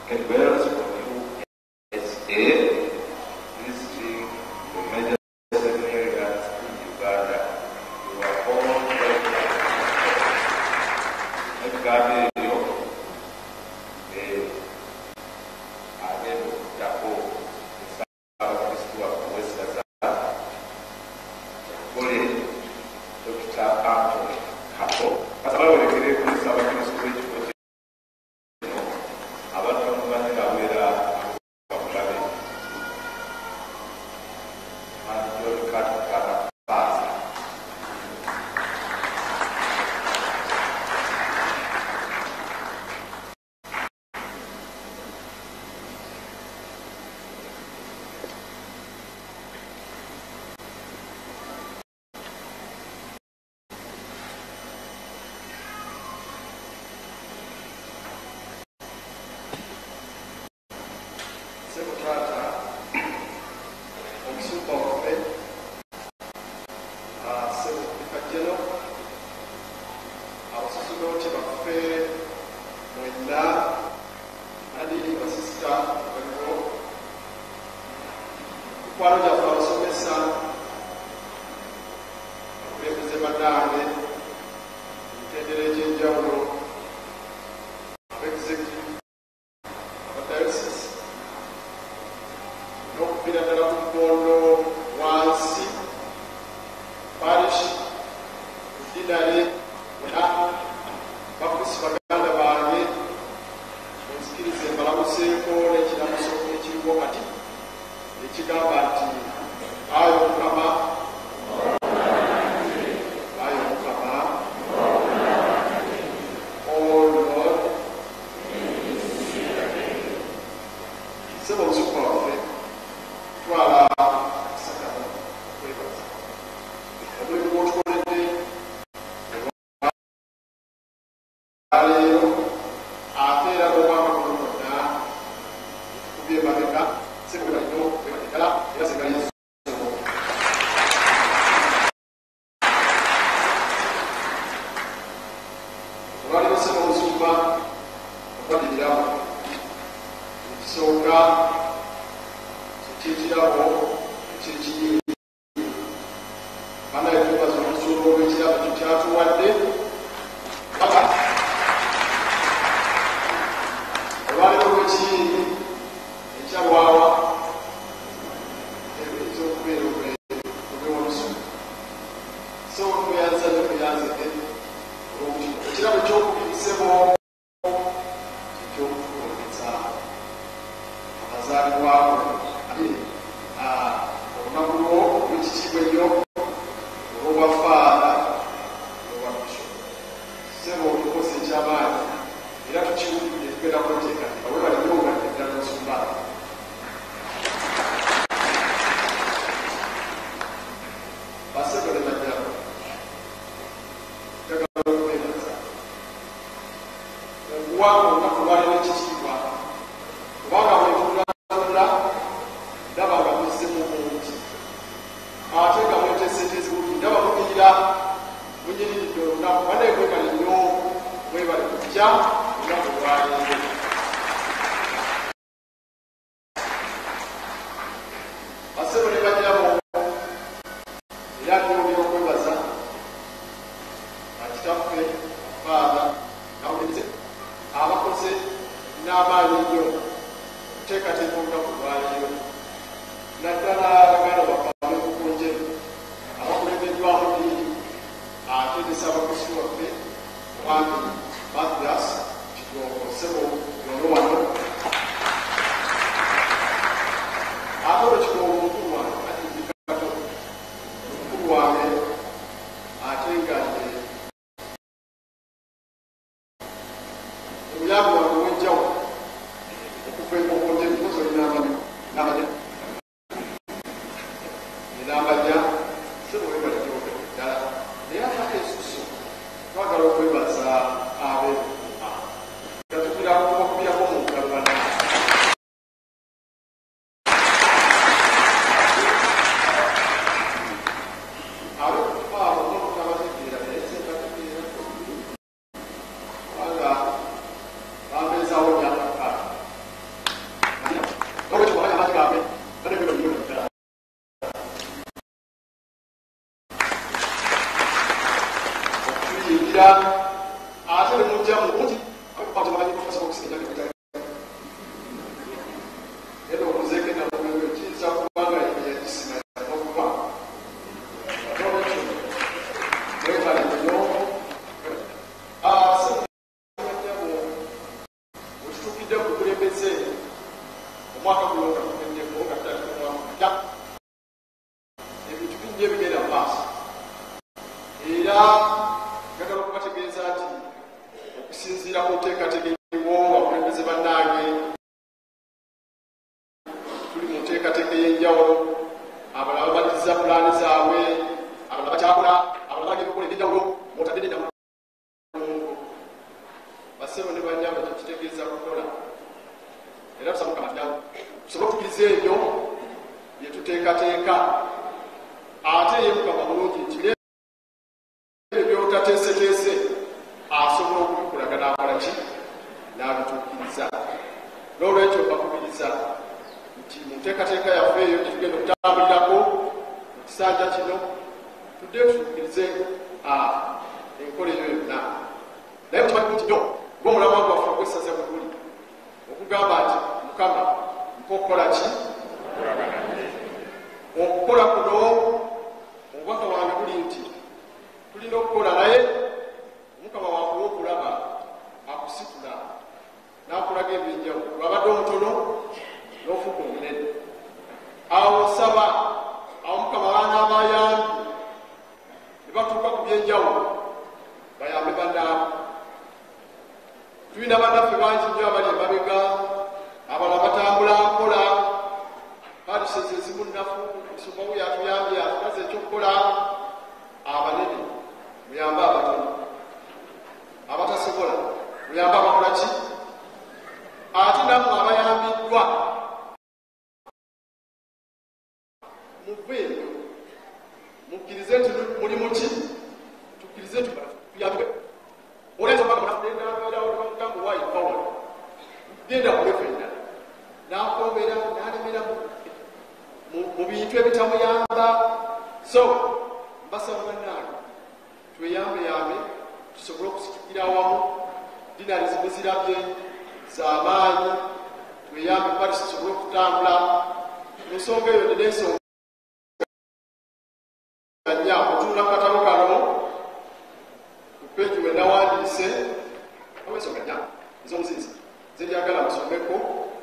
Speaker 10: Cadwell's from U S A, visiting the major seminarians in Uganda. You are all welcome. Edgabeyo, Adebo Japo, the South Kristu of West Gaza, Gole, Doctor Anthony Kapo. As I already said, the South Kristu project.
Speaker 1: Twagala okwebaza abe. Katugiramu tufukidde ku bukulembeze omwaka guno nga tugenddeko nga tutatukumwakujja ebintu bingi ebigenda mu maaso era njagala okubategeeza nti okusinziira ku nteekateeka eriwo abakulembeze bannange tuli mu nteekateeka ey'enjawulo abalala bamaliriza pulaani zaabwe abalala bakyakula abalala bagenda okukola ebyenjawulo mutadde nendamu basebo ne banyamba tekitegeeza kukola era tusamuka matyamu tusobola otukiriza ebyo bye tuteekateeka ate ye mukama bulungi nti ebyo byotateeseteese asobola okubikulaga n'akola ki n'abituukiriza n'olwekyo bakubiriza nti mu nteekateeka yaffe eyo tetugenda okutambulirako mu kisanja kino tudde tutuukirize enkola eyo yonna naye mukimanyi nti no ng'omulamwa gwaffe ogw'essaza bwe guli okugamba nti mukama mpokola ki okukola kuno obubaka wange buli nti tulina okukola naye omukama wakuwa okulaba akusitula n'akulaga ebyenjawulo lwabadde omutono n'ofuuka omunene awo nsaba awo mukama baana abayambi ne batuuka ku byenjawulo bayambe bannaabo tulina bannaffe bangi nnyo abali emabega abalala batambula nkola paliseze ezimu nnafu nsumbawo yatuyambye atukaza ekyokukola abanene muyambe abatono abatasobola muyambe abakola ki ate nammwe abayambiddwa muve ebyo mukkirize nti muli muki tukkirize nti tuyambe genda kulefenna nakobera nalemera mu bintu ebitamuyamba so mbasaba bannange tweyambeyambe tusobole okusitukira awamu dinari zimuzirabye z'amaanyi tweyambe pali tusobole okutambula mu nsonga eyo nenensonga nya okutunula katabo kano ku peji we nawandiise awensonga nya ez'omuzinzi zenjagala musomeko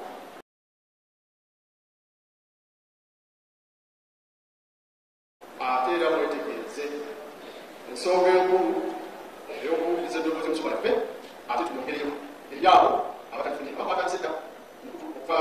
Speaker 1: ate era mwetegeeze ensonga enkulu ey'okuwuliriza eddoboozi omusoma laffe ate tuyongereyo ebyabo abatalifunye bakwataniseda okuva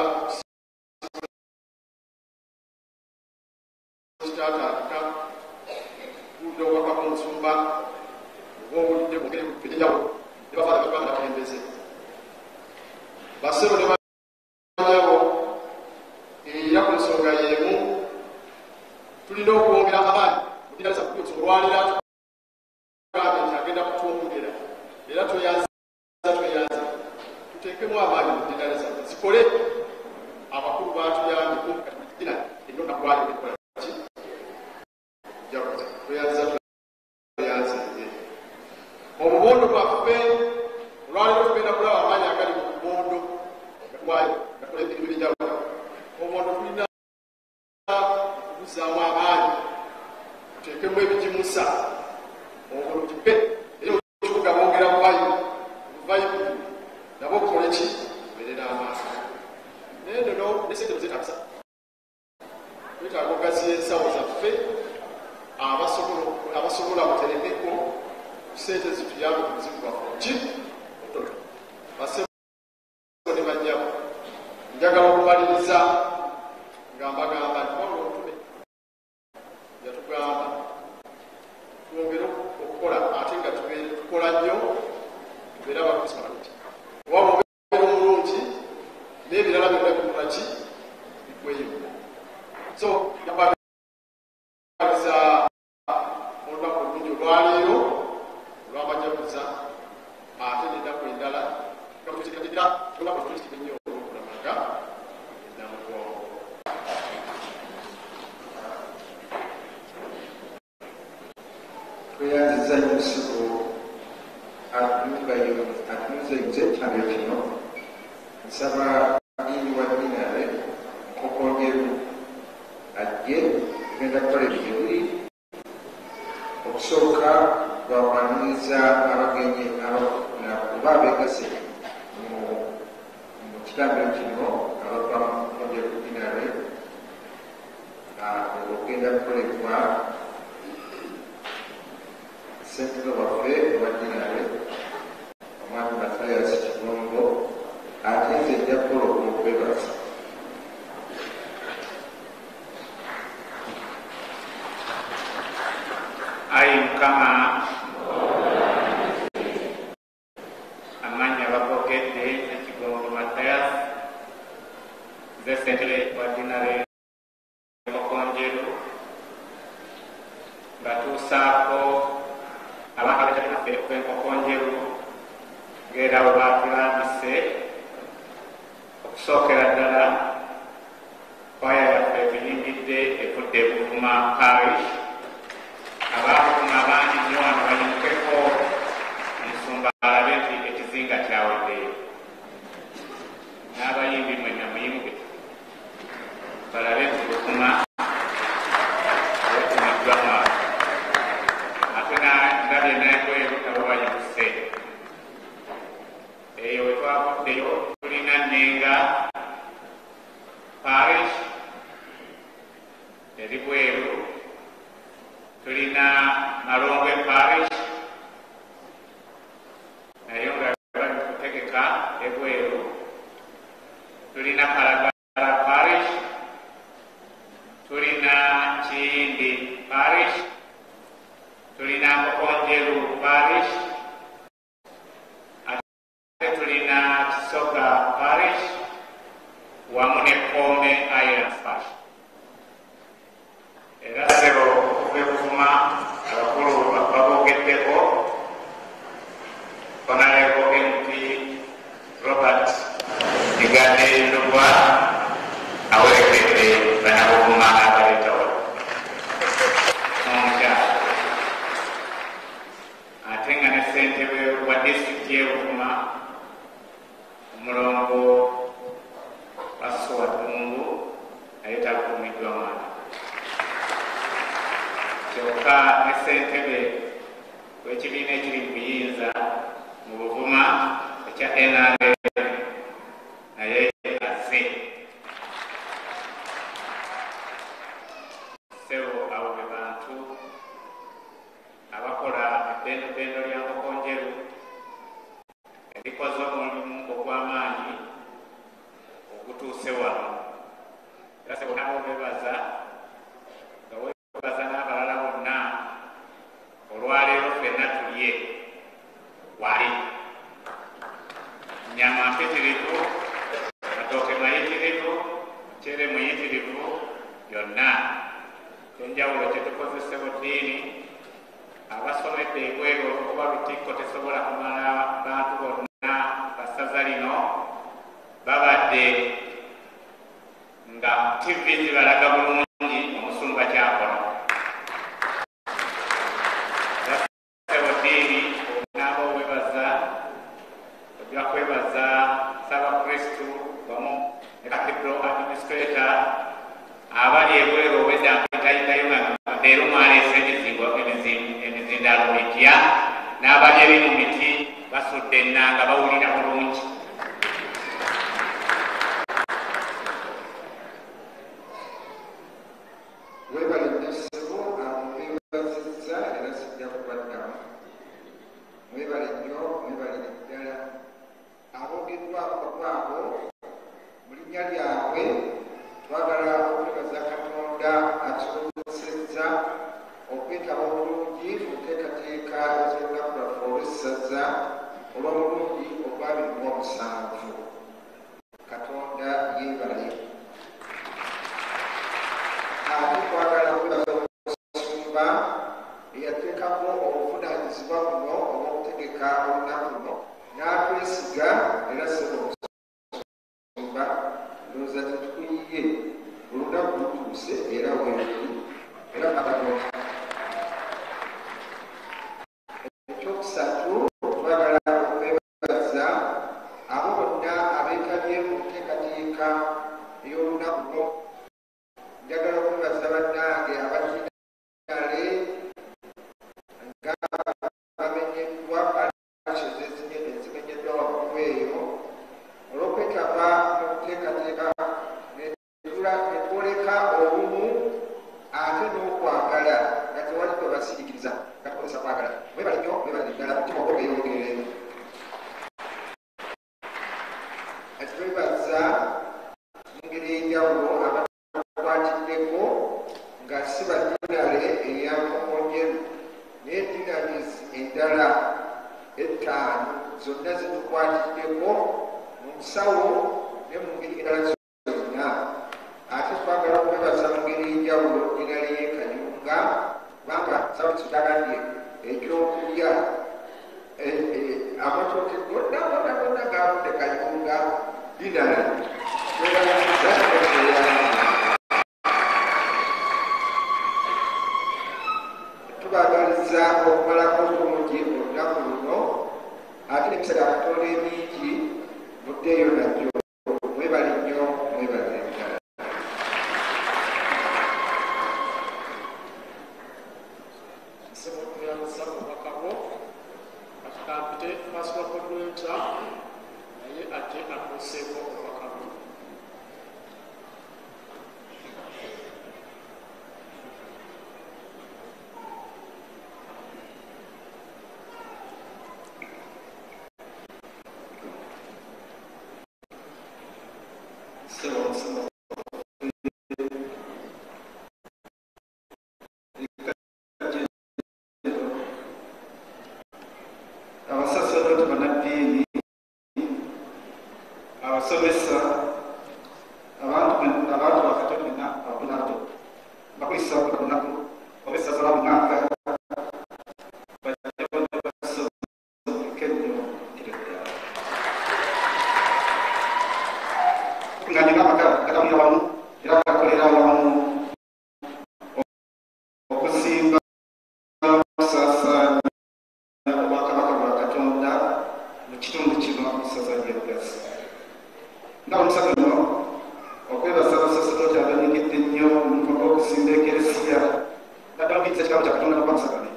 Speaker 1: kitatandika kudda obwakako omusumba obwowulidde bwongere kupenyawo ne bafaana bagamba bakulembeze basebo ne banyabo era ku nsonga y'emu tulina okwongera amaanyi mu dinaliza kukuti olwalira tugambe nti agenda kutuwongera era tweyanza tweyanza tuteekemu amaanyi mu dinaliza zikole abakulu batuyambeko kati buli dina erina onakwali ekola ki jakoze tweyanza tweyanza obubondo bwaffe olwaliro tugenda kulaba amaanyi agali mu bubondo gatwayo gakola ebintu ebyenjawulo obubondo tulina okubuzaamu amaanyi tuteekemu ebigimusa obubondo tupe era okibuga bongera buvayo buvayo nabo okukole ki bere n'amaanyi naye nno nesente muzetagisa twetaaga ogaziya ensawo zaffe abasobola buterekeko sente zituyambe ku buzibu bwaffe ki otono basebo ne banyabo njagala okumaliriza nga mbagamba nti wabula otume yatugamba twongere okukola ate nga tukola nnyo tubeere abakrisima balungi waba obeera omulungi n'ebirala byonna bikola ki bigweyo so yambagaliza olunaku olungi olwaleero olwamajaguza ate nennaku endala nga tuteekateekera olunaku olungi nnyo olwokulamaga ennamugongo
Speaker 10: tweyanziza nyusiku atunuza ekitabo kino nsaba ini wa dinare okwongeru ajje tugenda kukola ebyo biri okusooka lwakwaniriza abagenyi oba abegase mu ekitambiro kino abava mu dinare ogenda kukolebwa sentebe waffe owa dinare omwami Mathias Kigongo ate nze ejja kukola okwebaza.
Speaker 11: Ayi Mukama amanya abagogedde Kigongo Mathias nze sentebe wa dinare Mukonjeru batuusaako abantu abatalinafe okwenkokonjeru ng'era bwe baatulambise okusookera ddala kwaya yaffe etuyimbidde evudde e Buvuma parish abaavuma abangi nnyo wano bayimukeko ensumba alabe nti ekizinga kyaweddeyo n'abayimbi mwenna muyimuke balabe nti Buvuma wekumiddwamu ate ndabye n'ekweru nabo bayimuse eyo we twavuddeyo tulina Nnenga parish eri bweru, tulina Malongwe parish nayo nga bali kutegeka ebweru, tulina Kalagala parish, tulina Kiyindi parish, tulina Mukonjeru parish, ate tulina Kisoga parish wamu ne Kome Islands parish. Era sebo okuva e Buvuma abakulu baboogeddeko Honorable M P Robert Igande Ndugwa awerekedde bannabuvuma abaleetawo omukyala ate nga ne ssentebe wa disitulikiti y'e Buvuma omulongo Waswatungu naye takuumiddwa mwana kyokka ne ssentebe w'ekibiina ekiri mu buyinza mu Buvuma ekya N R M naye azze sebo abo be bantu abakola eddendobendo lya Mukonjeru erikoze omulimu ogw'amaanyi ogutuuse wano era sebo nabo bebaza nga webaza n'abalala bonna olwaleero ffenna tulye wali nyama mpitirivu matooke mayitirivu muceere muyitirivu byonna enjawulo kyetukozesebwa ddiini abasomedde ebweru okuba lutikko tesobola kumala bantu bonna basaza lino babadde nga tivi zibalaga bulungi omusumba kyakola sebo ddiini onaaba owebaza ojja kwebaza Ssaabakristu wamu ne Cathedral Administrator abali ebweru obwedda mpitayitayo leero mwaleese emizindaalo mipya n'abali eri mu miti basudde ennanga bawulira bulungi.
Speaker 10: Webalidde ssebo amwebazizza era sijja kubaddamu. Mwebale nnyo, mwebalire ddala aboogeddwako kwabo mu linnya lyabwe twagala okwebaza Katonda atusobozesezza okwetaba obulungi mu nteekateeka ez'olunaku lwaffe olw'essaza olw'omulundi ogwabiri mu omusanvu. Katonda yeebale. Ate twagala okwebaza omusumba eyateekako obuvunaanyizibwa buno obw'okutegeka olunaku luno n'atwesiga era sebo omusumba ndowooza tetukuyiye olunaku lutuuse era weeruli era Katonda. Ekyokusatu twagala okwebaza abo bonna abeetabye mu nteekateeka ey'olunaku luno. Njagala okwebaza bannange abakinale nga bamenyeddwa parishes ezimenyeddwa waggulu eyo olw'okwetaba
Speaker 12: abasaserdoti bannaddiini abasomesa abantu abantu bakatolina abunato bakwisa okunaku obesaza bamwaka nganyina makala katamira wamu era kakolera wamu okusimba okusaasaanya obwakabaka bwa katonda mu kitundu kino isaza ly'eggasi nga omusaka no okwebaza abasaserdoti abanyigidde ennyo mu mukolo gw'okusimba ekeresiya naddala okuyinza ekirabo kya katonda n'okwamusagane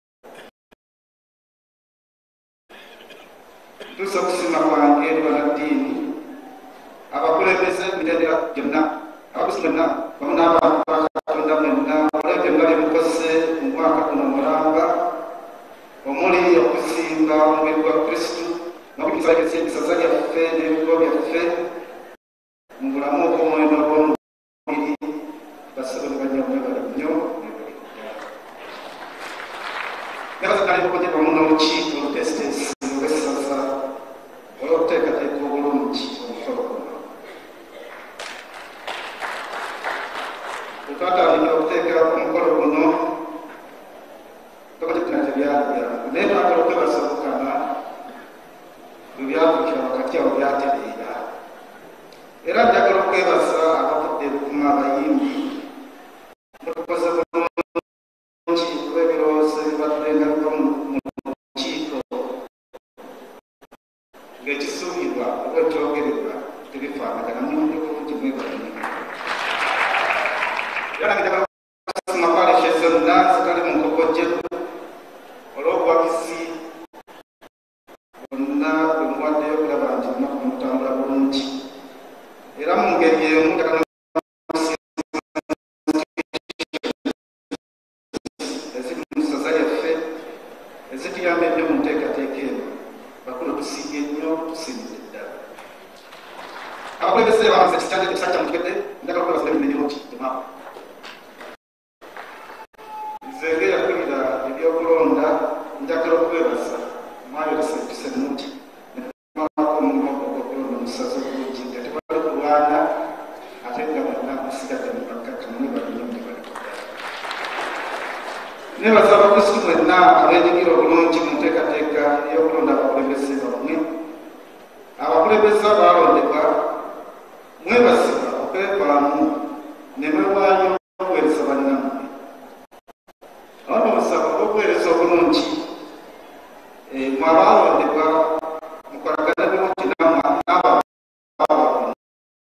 Speaker 12: tusa okusima kwange eri bannaddiini abakulembeze emitendera gyonna abaguzi bonna wamu n'abantu bakatonda mwenna obulembe nga byemukozese mu mwaka guno mulamba omuli okuzimba omubiri gwa kristu n'okuyinza ebisaza byaffe n'ebigo byaffe mu bulamu obw'omwendo ogw'omubiri basebe ne bajja mwebala nnyo nebazakalibokogyebwamu n'olukiiko olutesitesi olw'essaza olw'okuteekateeka obulungi omukolo guno twatandikira okuteeka omukolo guno tokotekina tebyali byangu naye twagala okwebaza obukama bwe byabuukira wakati awo byatereera era njagala okwebaza abavudde bukuma abayimbi mutukoze bulungi olw'ebirowoozo ebibadde nga biva mu lukiiko ng'ekisuubirwa oba ekyogerebwa tebifaanagana mundi bulungi mwebalanyi era nange njagala okusima palishe zonna zitali mu nkokojjeku olw'obuwagizi bonna bwe muwaddeyo okulaba nti olunaku mutambula bulungi era mu ngeri emu njagala eziri mu ssaza lyaffe ezituyamba ennyo mu nteekateeka eno bakulu tusiige nnyo tusiimidde ddala abakulembeze bamaze ekisanja ekisa kya mutukedde njagala okwebaza ebimenyeroki temapa nzenge yakulira ebyokulonda njagala okwebaza mwayolesa episemuti nemalako omulimu ogw'okulonda omusaza obulungi nga tebali kulwana ate nga bonna basigadde mu bakkakkamu ne balina ne bali nebaza abakristu mwenna abeenyigira obulungi mu nteekateeka ey'okulonda abakulembeze bamwe abakulembeze abalondebwa mwebazibwa okwevaamu ne mwewaayo okuweereza bannammwe abamusaba olw'okuweereza obulungi mwabalondebwa mukolagana bulungi n'abaabakunda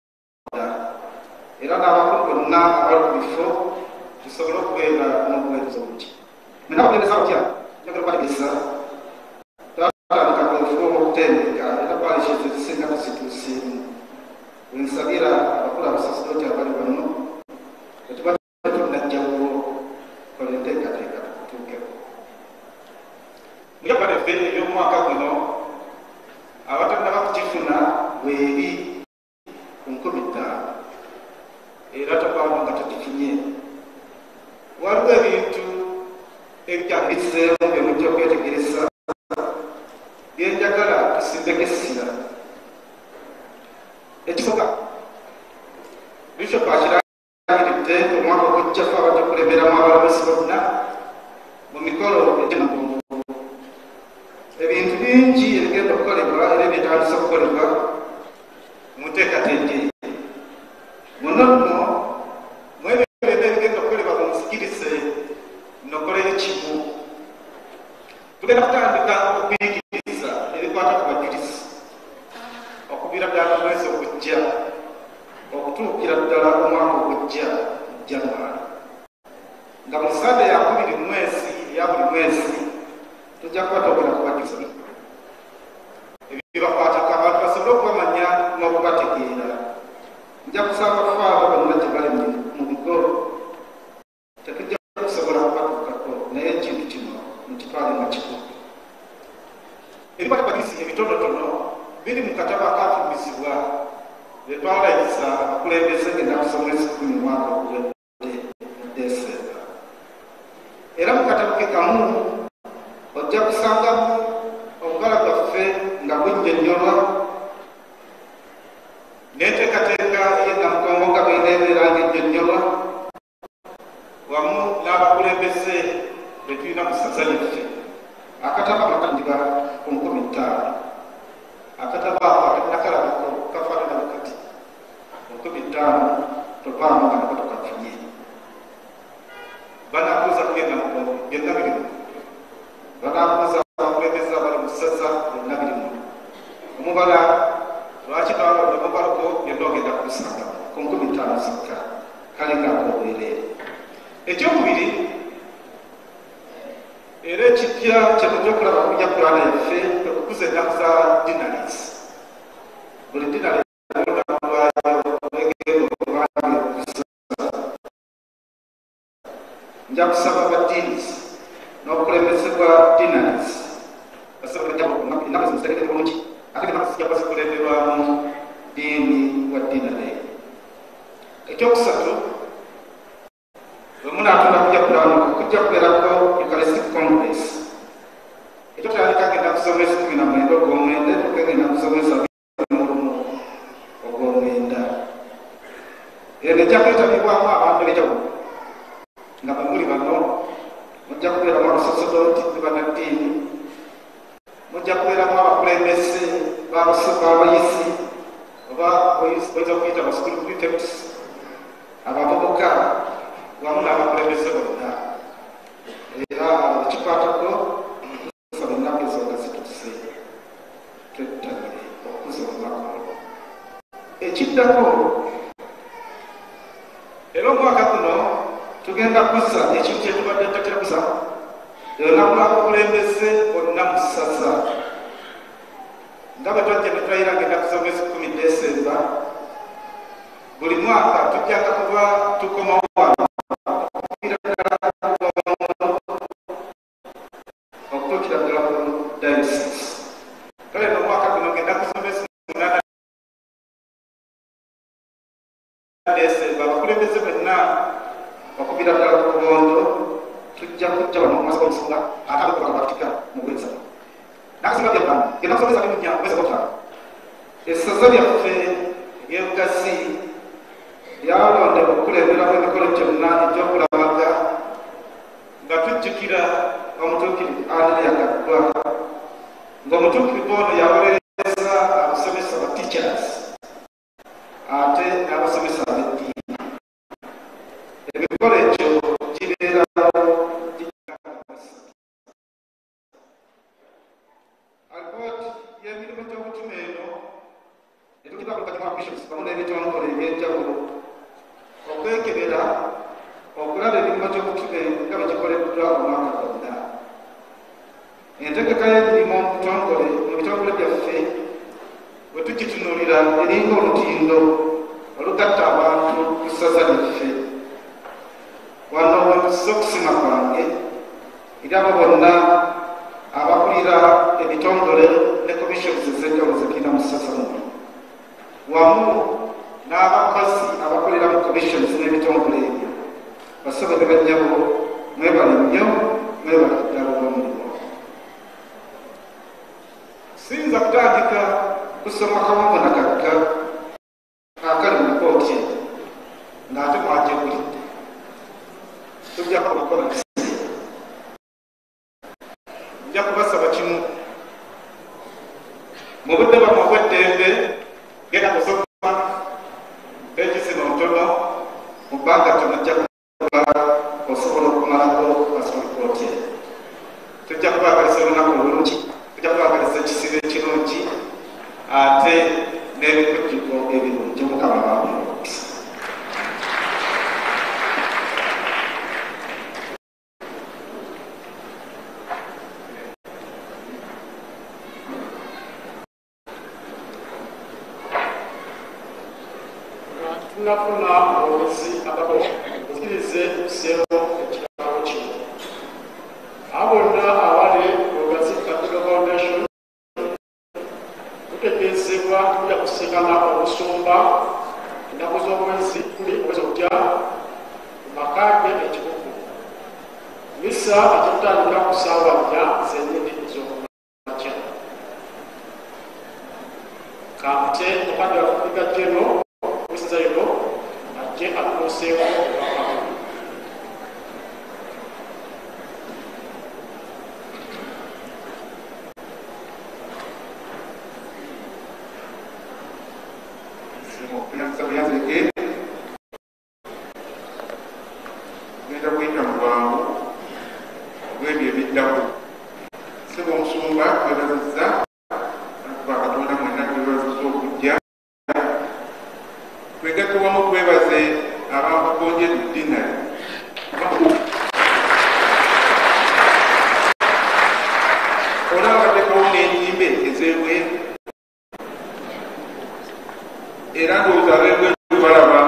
Speaker 12: era n'abakulu bonna abali ku bifo tusobole okubeera n'obuweereza obulungi mena abakulembeza batya njagala okubategeeza twatandika kwefuba okutendeka era palishe zezisinga tuzituuseemu wensabira abakulu abasaserdoti abali bano etuba tunajjawulo kola enteekateeka tutuukeko muyabba neffe eby'omwaka guno abatannaba kukifuna bweri ku nkumi ttaano era tokwamu nga tukifunye waliwo ebintu ebyabiseemu byemujja okwetegereza byenjagala tusimbeko essira ekisoka bishop akiragiridde omwaka ogujjafu abadde okulemeramu abalabesi bonna mu mikolo egy'emugongo ebintu bingi ebigenda okukolebwa era ebyetandisa okukolebwa mu nteekateeka eyo muno nno mwebyo ebigenda okukolebwa mu nzikirize nokoleyo kimu tugenda kutandika okuyigiriza ebikwata ku bagirizi okuviira ddala omwezi ogujja okutuukira ddala omwaka ogujja mu januari nga mu sande yakubiri mu mwezi ya buli mwezi tujja kuba togenda kubagiriza ebyo bakwatako abantu basobole okubamanya n'okubategeera nja kusaba faabo bonna gye bali mu bigo tetujja kusobola kubatuukako naye ekintu kino nkitwale nga kikulu ebikwata bagirizi ebitonotono biri mu katabo akafulumizibwa etwalayisa kussa abakulembeze ngenda kusoma ekikumi mu mwaka oguwedde mu Desemba. Era mu katabo ke kamu ojja kusangamu obugala bwaffe nga bunnyonnyolwa n'enteekateeka y'ennamugongo nga bwina ebeera ng'ennyonnyolwa wamu n'abakulembeze be tulina mu ssaza lyaffe. Akatabo akatandika ku nkumi ttaano. Akatabo ako akanakalabako kafaanana bwe kati ku nkumi ttaano tovaamu nga nako tukafunye. Banaabuuza ku byennamugongo byonna birimu. Banaabuuza abakulembeze abali mu ssaza byonna birimu. Omubala lwaki twalonda omubalako byonna ogenda kubisanga ku nkumi ttaano zokka. Kale ngaako obwereere. Ekyokubiri era ekijja kye tujja okulaba ku byakulana yaffe okukuza ennaku za dinaries. Buli dinari olunaku lwayo egenda okubanga ekuza. Nja kusaba abadiinis n'obukulembeze bwa dinaries basobola ennaku zimutegeke bulungi ate ennaku zijja kuba zikulemberwamu diini wa dinare. Ekyokusatu Munatunda kujja kulano kujja kubeerako Eucharistic Congress. Ekyo tutandika genda kusomesa kumi na mwenda ogw'omwenda tukagenda kusomesa abiri ogw'omwenda. Eno ejja kwetabibwamu abantu eb'enjawulo nga bwe muli bano mujja kubeeramu abasaserdoti ne bannaddiini, mujja kubeeramu abakulembeze b'abayisi oba oyinza okuyita basukulu prefects, abavubuka wamu n'abakulembeze bonna. Era ekikwatako tusaba ennaku ezo nga zituuse twettanire okukuza olunaku olwo. Ekiddako era omwaka guno tugenda kuzza ekintu kye tubadde tutatera kuza olunaku lw'abakulembeze bonna mu ssaza. Nga bwe twajja ne turayira ngenda kusoma ekikumi Desemba, buli mwaka tujjanga kuba tukomawo okutuukira ddala ku diocese. Kale n'omwaka guno ngenda kusomesa munana Desemba, abakulembeze bonna okubira ddala ku Bubondo tujja kujja wano kumasa omusonga ate abakola bakutika mu Bwensaba. Nakasoma byabbanga ngenda kusomesa ne mujja mwezi gwokutaano. Essaza lyaffe ery'Ebugasi lyalondebwa okukulemberamu emikolo gyonna egy'okulabaga nga tujjukira omutuukirivu Andrea Kaggwa, ng'omutuukirivu ono yawolereza abasomesa ba teachers ate n'abasomesa b'eddiini. Emikolo egyo gibeerawo alipooti y'emirimu gy'obutume eno etugibwa ku lukanyuma lwa bishops wamu n'ebitongole eby'enjawulo okwekebera okulaba emirimu gy'obutume nga bwe gikoleddwa omwaka gwonna. Entegeka y'emirimu mu bitongole mu bitongole byaffe bwe tugitunuulira eringa olutindo olugatta abantu ku ssaza lyaffe. Wano we ntusiza okusima kwange eri abo bonna abakulira ebitongole ne commissions ez'enjawulo ze tulina mu ssaza muno, wamu n'abakozi abakolera mu commissions n'ebitongole ebyo. Basobola bajjabo mwebale nnyo, mwebale ddala olw'omulimu. Siyinza kutandika kusoma kawonvu na kagga akali mu lipooti eno ng'ate mwajegulidde. Tujja kubakola kiseera. Nja kubasaba kimu mu budde bwamwe obw'eddembe genda kusoma ekisino ntono mu bbanga tono ojja kuba osobola okumalako kasoma lipooti eno. Tujja kubaagaliza olunaku olulungi, tujja kubaagaliza ekisibo ekirungi ate n'ebikujjuko ebirungi. Mukama bawe omukisa.
Speaker 1: tunafuna abawozi ababo okirize okuseewo ekirawo kino. Abonna awali Ogazi Catholic Foundation tutegeezebwa tuja kusigana obusumba misa atutandika ku ssaawa nnya zennyini ez'okumakya. Kate omukadde wafulika jeno wisiza yuno ajje atuuseeko obubaka.
Speaker 13: Ngenda kuyita mu bwangu obwebyo ebiddako. Sebo omusumba twebazizza Katonda mwenna twebazizza okujja. Twegatte wamu twebaze abamukonje dinari. Olaba bateekawo n'ennyimbe ez'ebweru. Era ndowooza ab'ebweru balaba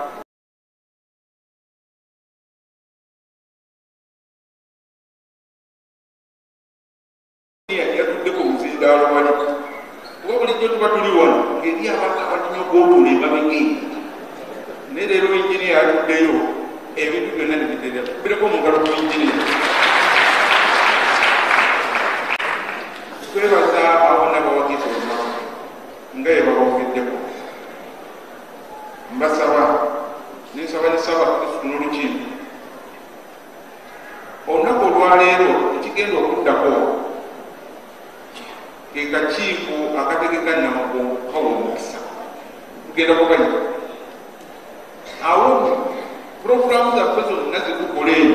Speaker 13: yatuddeko omuzindaalo wali. Kuba bulijjo tuba tuli wano ng'eri abantu abatinye ogw'obule babigenda. Naye leero inginiya atuddeyo ebintu byonna ne biterera. Tukubireko mu ngalo ku inginiya. Twebaza abonna bawagize olunaku nga ye babawogeddeko. Mbasaba nensaba ne Ssaabakristu n'Olukiiko, olunaku olwaleero ekigenda okuddako ke kakiiko akategeka Namugongo kawa omukisa. Tugenda kuganyika awo puroguramu zaffe zonna zitukola eyo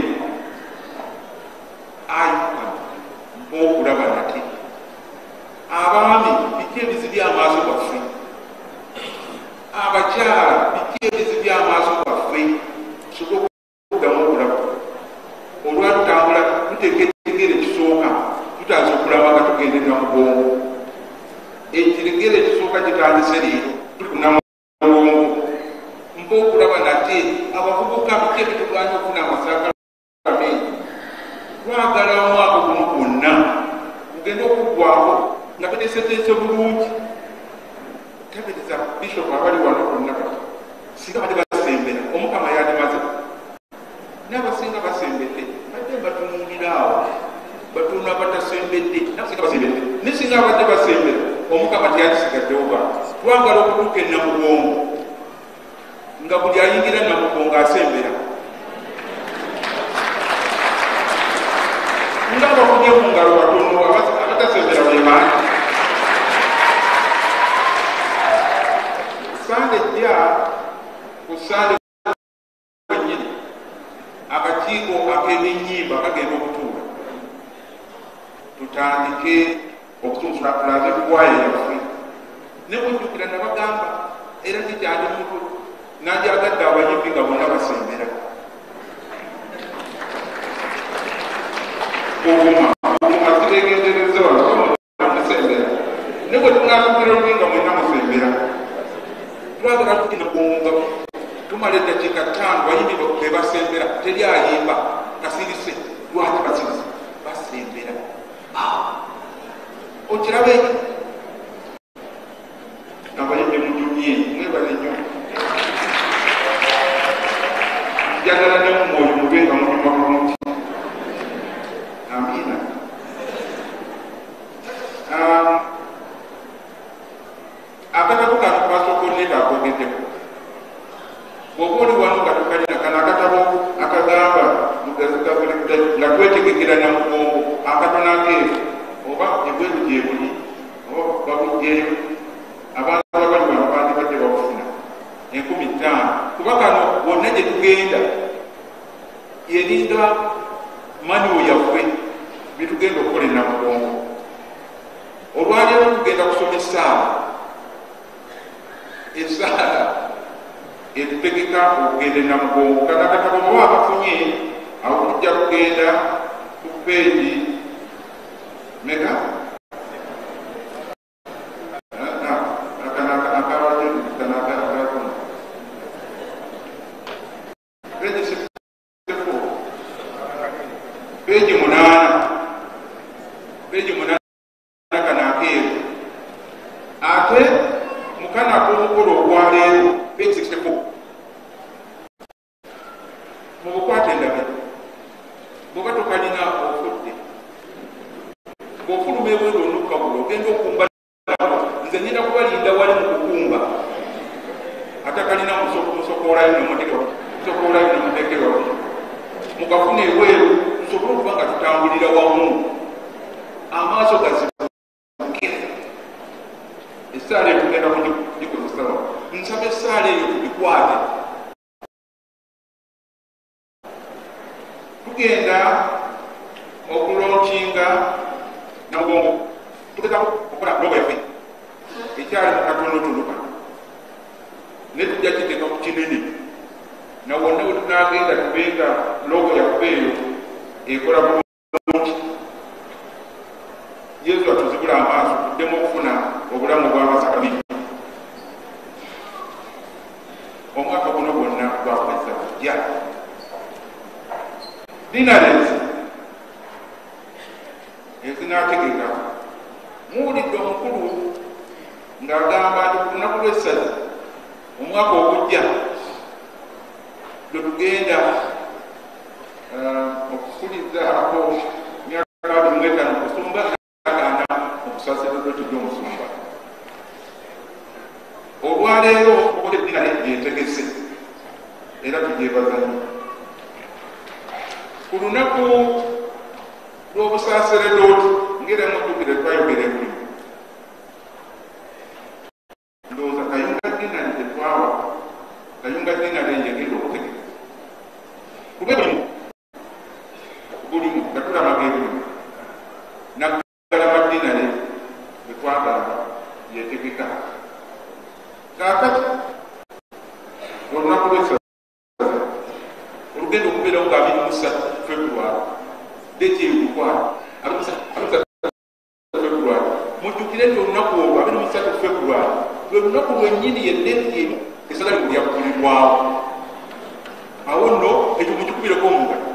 Speaker 13: ayuka okulaba nati abaami biki ebizibya amaaso gaffe, abakyala biki ebizibya amaaso gaffe tusobola okuddamu okulaba. Olwatutambula tuteeka ekitegeero ekisooka tutaanze okulaba nga tugenda e Namugongo. Ekitegeero ekisooka kitandise leero tuli ku Namugongo mpa okulaba nate abavubuka biki ebituganya okufuna amasaakamengi. Twagala omwaka guno gwonna tugende okuggwako nga tuteeseteese bulungi. Tebereza bishopu abali wano bonna bati singa badde basembera Omukama yandimaze n'abasinga basembedde badde batunuulira awo batuuna batasembedde n'abasinga basembedde nesinga abadde basembera Omukama teyandisigaddewo ba. Twagala okutuuka e Namugongo nga buli ayingira Namugongo asembera nga bakubye mu ngalo batono abatasembera bwe baani. Sande jja ku Sande kwennyini akakiiko ak'ebyennyimba kagenda okutuula tutandike okusunsula tulaze kwaya yaffe ne bujjukira nabagamba era kikyali mutu nanjagadde abayimbi nga bonna basembera obuma obuma zitegendereza wanamusembera ne bwe tunasukira olwinga mwenna musembera. Twagala tukina kuwunga tumala eddakiika ttaano bayimbi be basembera teri ayimba kasirise. Lwaki basirise basembera? Okiraba ekyo abayimbi mujumye mwebale nnyo. Njagala ne mu mwoyo mube nga munyuma bulungi. Amiina. Akatabo kano twasookonneeta akogeddeko. Bw'oba oli wano nga tukalina kano akatabo akagamba nga twetegekera Namugongo akatono akeeru oba ebweru gye buli oba babugyeyo abantu abali wano bandibadde babufuna enkumi ttaano. Kuba kano wonna gye tugenda yeringa maniwo yaffe bitugenda okukola e Namugongo. Olwaleero tugenda kusoma essaawa esaala etutegeka okugenda e Namugongo. Kano akatabo muba akafunye awo tujja kugenda ku peegi meka peegi munaana peegi munaana kano akeeru ate mukana ak'omukolo ogwaleero peegi sixty-four mu bukwate endabe bw'oba tokalina tusokoolayo nomuteekero tusokoolayo nomuteekero mukafuna ebweru tusobole okuba nga tutambulira wamu amaaso gazibukire essaala eyo tugenda kugikozesaba nsaba essaala eyo tugikwate tugenda okulonkinga namugongo tugezako okukola logo yaffe ekyali mukatonotonoka ne tujja kiteeka ku kinene na wonna we tunagenda tubenga logo yaffe eyo ekola bulungi yesu atuzibula amaaso tuddemu okufuna obulamu bw'abasakami omwaka guno gwonna gwakweza kujja dinares ezinategeka muwulidde omukulu ng'agamba nti ku lunaku lw'essaza omwaka ogujja lwe tugenda okukulizaako myaka abiri mu etaano kusumba agaana okusasirwa ekiby'omusumba olwaleero okola eddinale yetegese era tugyebaza nnyo ku lunaku lw'obusaasire dooti ngera mujjukire twayogera ebuli ndowooza kayunga dinali tetwawa kayunga dinali enjegenda okutegeka kuba bulimu bulimu gatulamaga ebulimu naggalama dinale bwetwagamba yetegeka kaakati olunaku lw'essaza olugenda okubeerawo nga abiri mu ssatu februari deti eyokukwala abiri mu ssatu februari mujjukire nti olunaku olwo abiri mu ssatu februari lwe lunaku lwennyini yedeti eno esagali kulyakulirwawo awo nno ekyo mukikubireko omugalo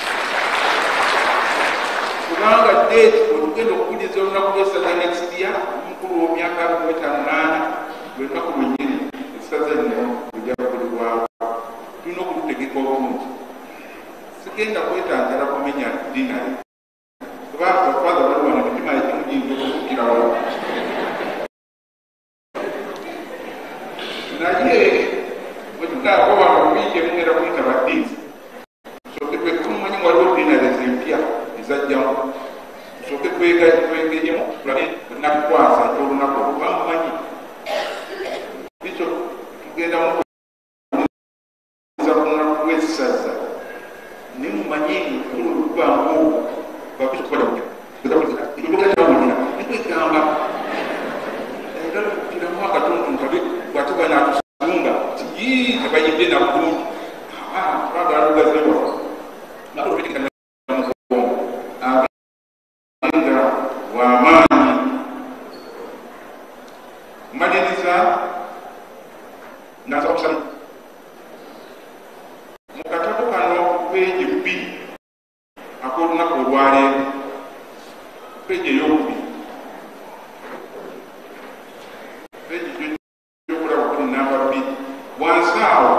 Speaker 13: kubanga deti olugenda okukuliza olunaku lw'essaza next year omukulu w'omyaka abiri mu etaano n'ana lwe lunaku lwennyini esaza lino lulyakulirwawo tulina okulutegeka obulungi sigenda kwetanjala kumenya dinali kubanga abafaza baliwana mitima ekimujinza okukukirawo naye bwetunaakoba kubingi emugenda kuyita baddiizi tusooke twekumumanyi waliwo dinali ezempya ezajjamu tusooke twegeyemu tulabe nakukwasa ekyolunaku olwamumanyi bityo tugendamu lw'essaza naye mumanyi nkulu lugwangu bakusokola ekyogerakyawulira nekwegamba era kiramu akatuntu nkabe bwatuba natusunga tii tebayidde nakulungi twagala lugazewa naomugongo agenga wamaanyi maliriza nasaba kusana mukatabo kano peji bbiri ak'olunaku olwaleero peji ey'okubiri peji gyokulaba kumi namba bbiri wansi awo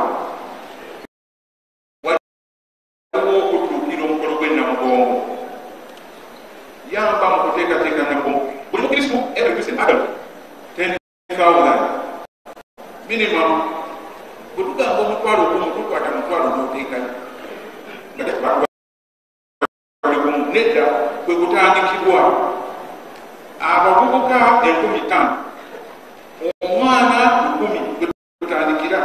Speaker 13: waliwo okutuukira omukolo gw'ennamugongo yamba mu kuteekateeka namugongo buli mukristu every christian adult ten thousand minimum bwe tugamba omutwalo ogumu tukwata mutwalo n'oteekayo nedda kwe kutandikibwa abavubuka enkumi ttaano omwana lukumi kwe kutandikira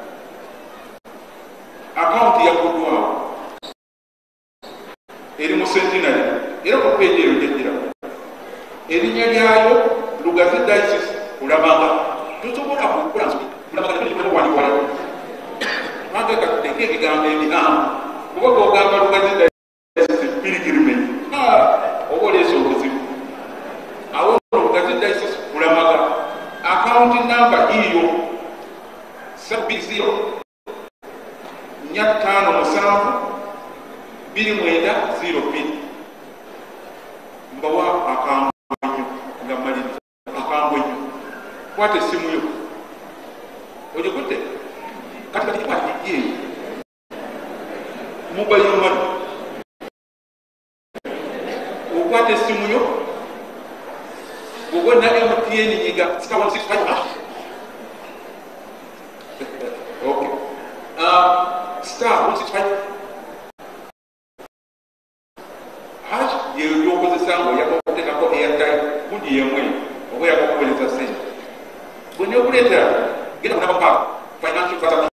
Speaker 13: akawunti yakuddwawo eri mu sentinary era ku peegi eyo gyejjira erinnya lyayo lugazi diocese olabanga tosobola kukula nsobi kulabagawaliwala ageka tuteeka ebigambo ebigambo kuba bwogamba lugazi diocese pilgrimage oba oleesa obuzibu awo lugazi diocese kulamaga akaunti namba iyo sabiri ziro nnya ttaano musanvu bbiri mwenda ziro bbiri mbawa akambwe nnyo nga maliriza akambwe nnyo kwata essimu yo ogikutte kati kati kikwata kijjeeyo mobile money okwata essimu yo bw'obona M T N nyiga star one six five okay star one six five hash yeyokozesa ngaoyaka okuteekako airtime gundi yemwe oba oyaka okuweereza sente bwenya okuleetera genda kunabapa financial transaction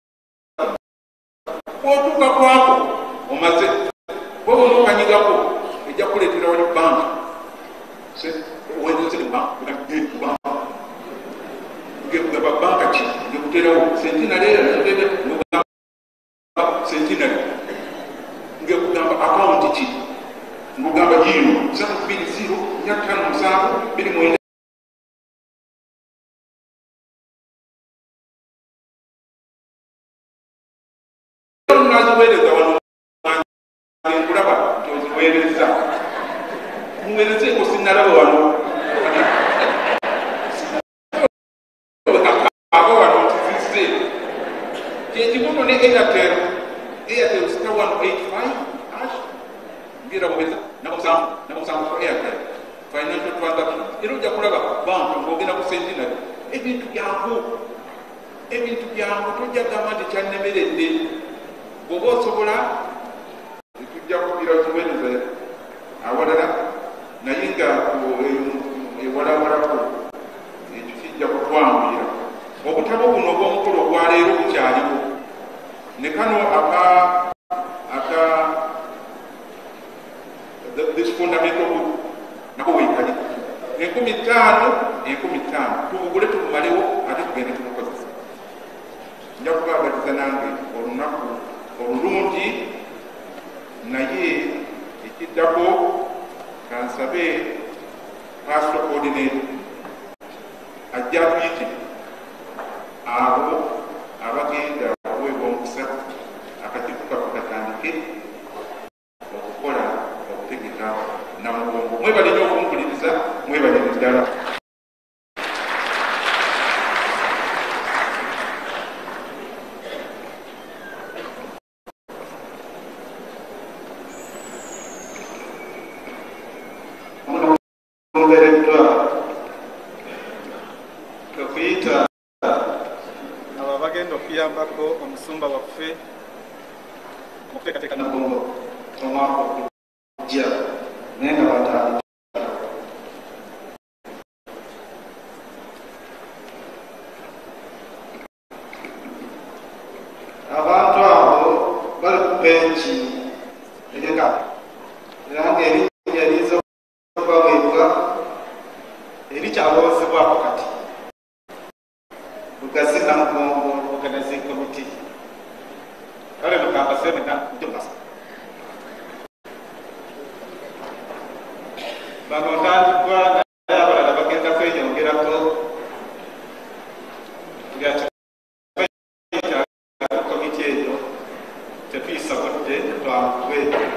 Speaker 13: otuuka kwako omaze oba onookanyigako ejja kuleetera wali banka ngekugamba banka ki ngekuterawo sentinary sentinary ngekugamba akawunti ki ngugamba yino satu biri ziro nya tano musanvu biri mwenda naziweereza wano nkulaba toziweereza muweerezeko sinalaba wano aba wano ntizize kyekikuno ne airtel airtel star one eight five ash ngira bobeza namusanvu namusanvu for airtel financial transactions era ojja kulaba banka ng'ogenda ku sentinary ebintu byangu ebintu byangu tojja gamba nti kyannemeredde bw'oba osobola tujja kugira kiweereza awalala naye nga ewalawalako ekyo kijja kutwanguyira obutabo buno obw'omukolo ogwaleero bukyaliwo ne kano aka aka this fundamental book nako weekali enkumi ttaano enkumi ttaano tubugule tubumalewo ate tugende tumukozesa nja kubaagaliza nange olunaku olulungi naye ekiddako kansabe pastor coordinator ajja tuyite abo abagenda okuweebwa omukisa akakiiko kafe katandike okukola okutegeka namugongo mwebale nnyo okumumpuliriza mwebalire ddala
Speaker 12: okuyita abo bagenda okuyambako omusumba waffe okuteekateeka nagongo omwaka okujja naye nga batandika abantu abo bali ku benki ereka era nga erinnya liiza okubaweebwa erikyalowoozebwako kati lugazi namugongo organizing committee kale nokambaseeneka njomasa bano ntandikwa naye abalala bagenda kweyongerako komiti eyo tetuyisobodde twakube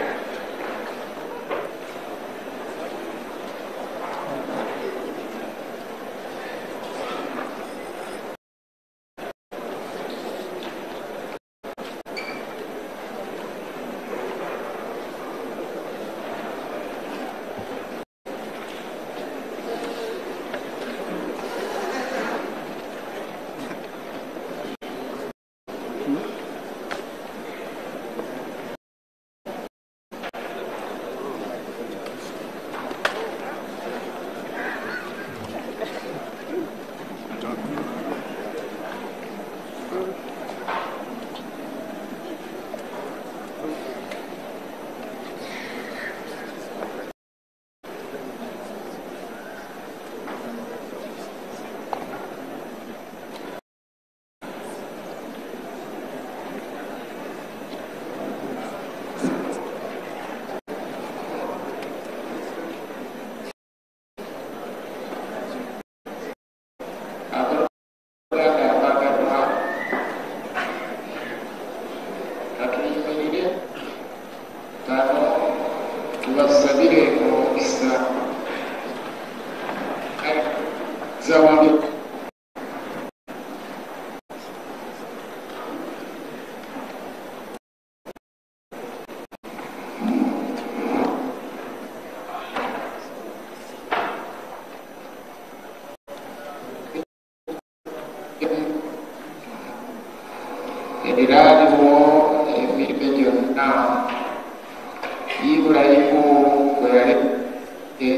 Speaker 1: zawadi ebiraliwo
Speaker 14: mirembe gyonna Ibulayimu bwe yalette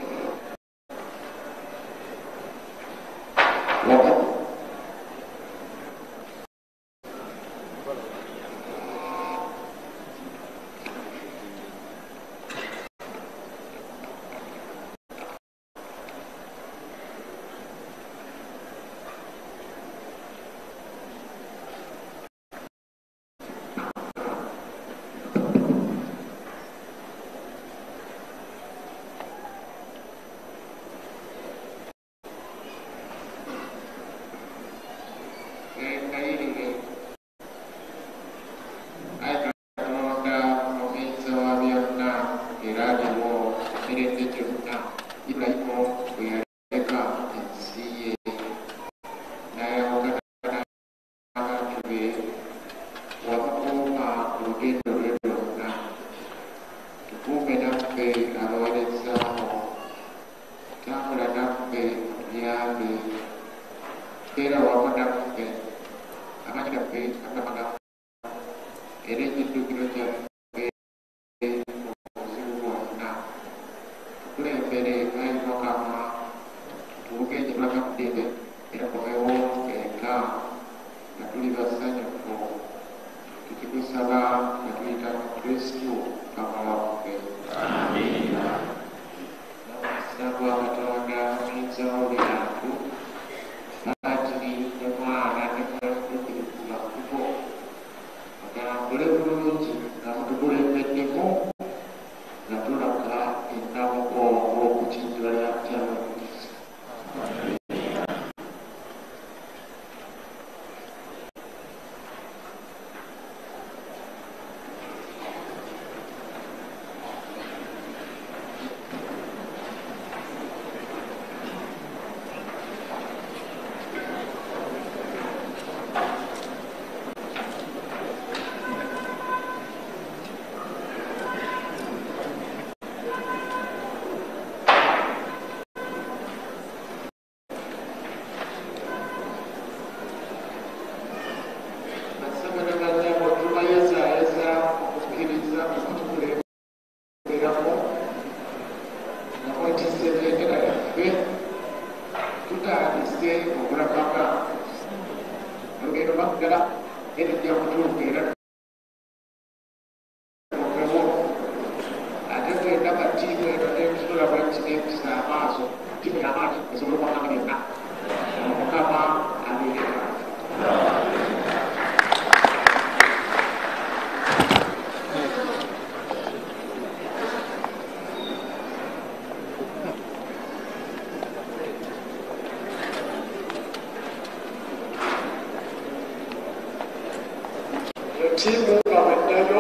Speaker 1: tiimu nga bweddayo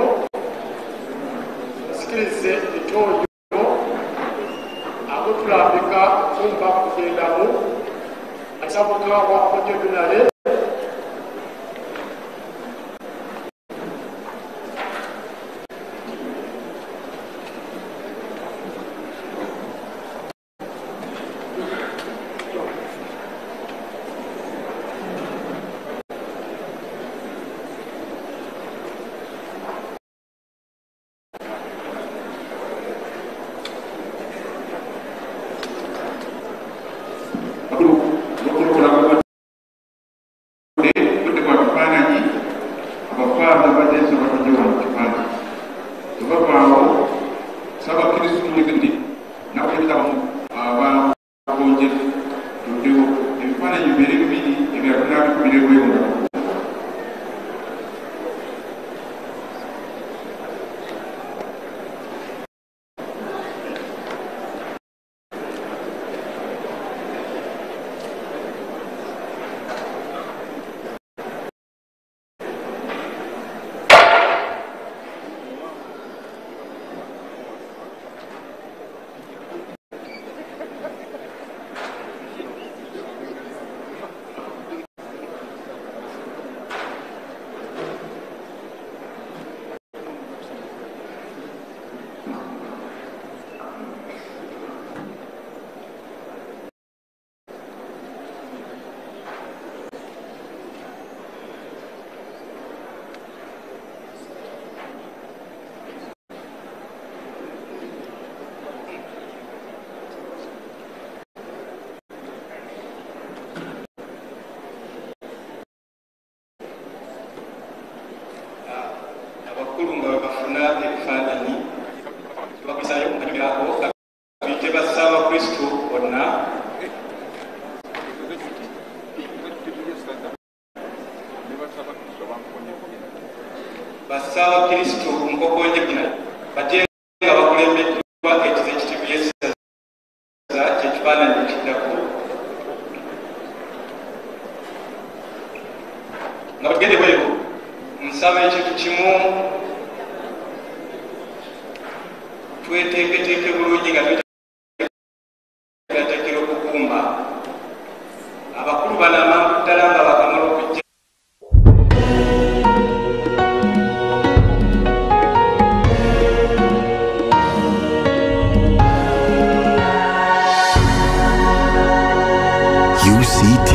Speaker 1: basikirize ekyoyo abo tulambika kumba kugendamu asabuka wakojo dunale
Speaker 15: abakulu nga bwe bafuna ebifaananyi tubakulisayo mukanyumyako bite bassaabakristu bonna bassaabakristu nkokonje bina bate nga bakulembeddwa ekize ekitivu yesaza kyekifaananyi ekiddako nga batugende bweyo nsaba ekintu kimu tweteeketeeke bulungi nga tweteekera okukumba abakulu bano amangu ddala nga bakamala okujja
Speaker 4: U C T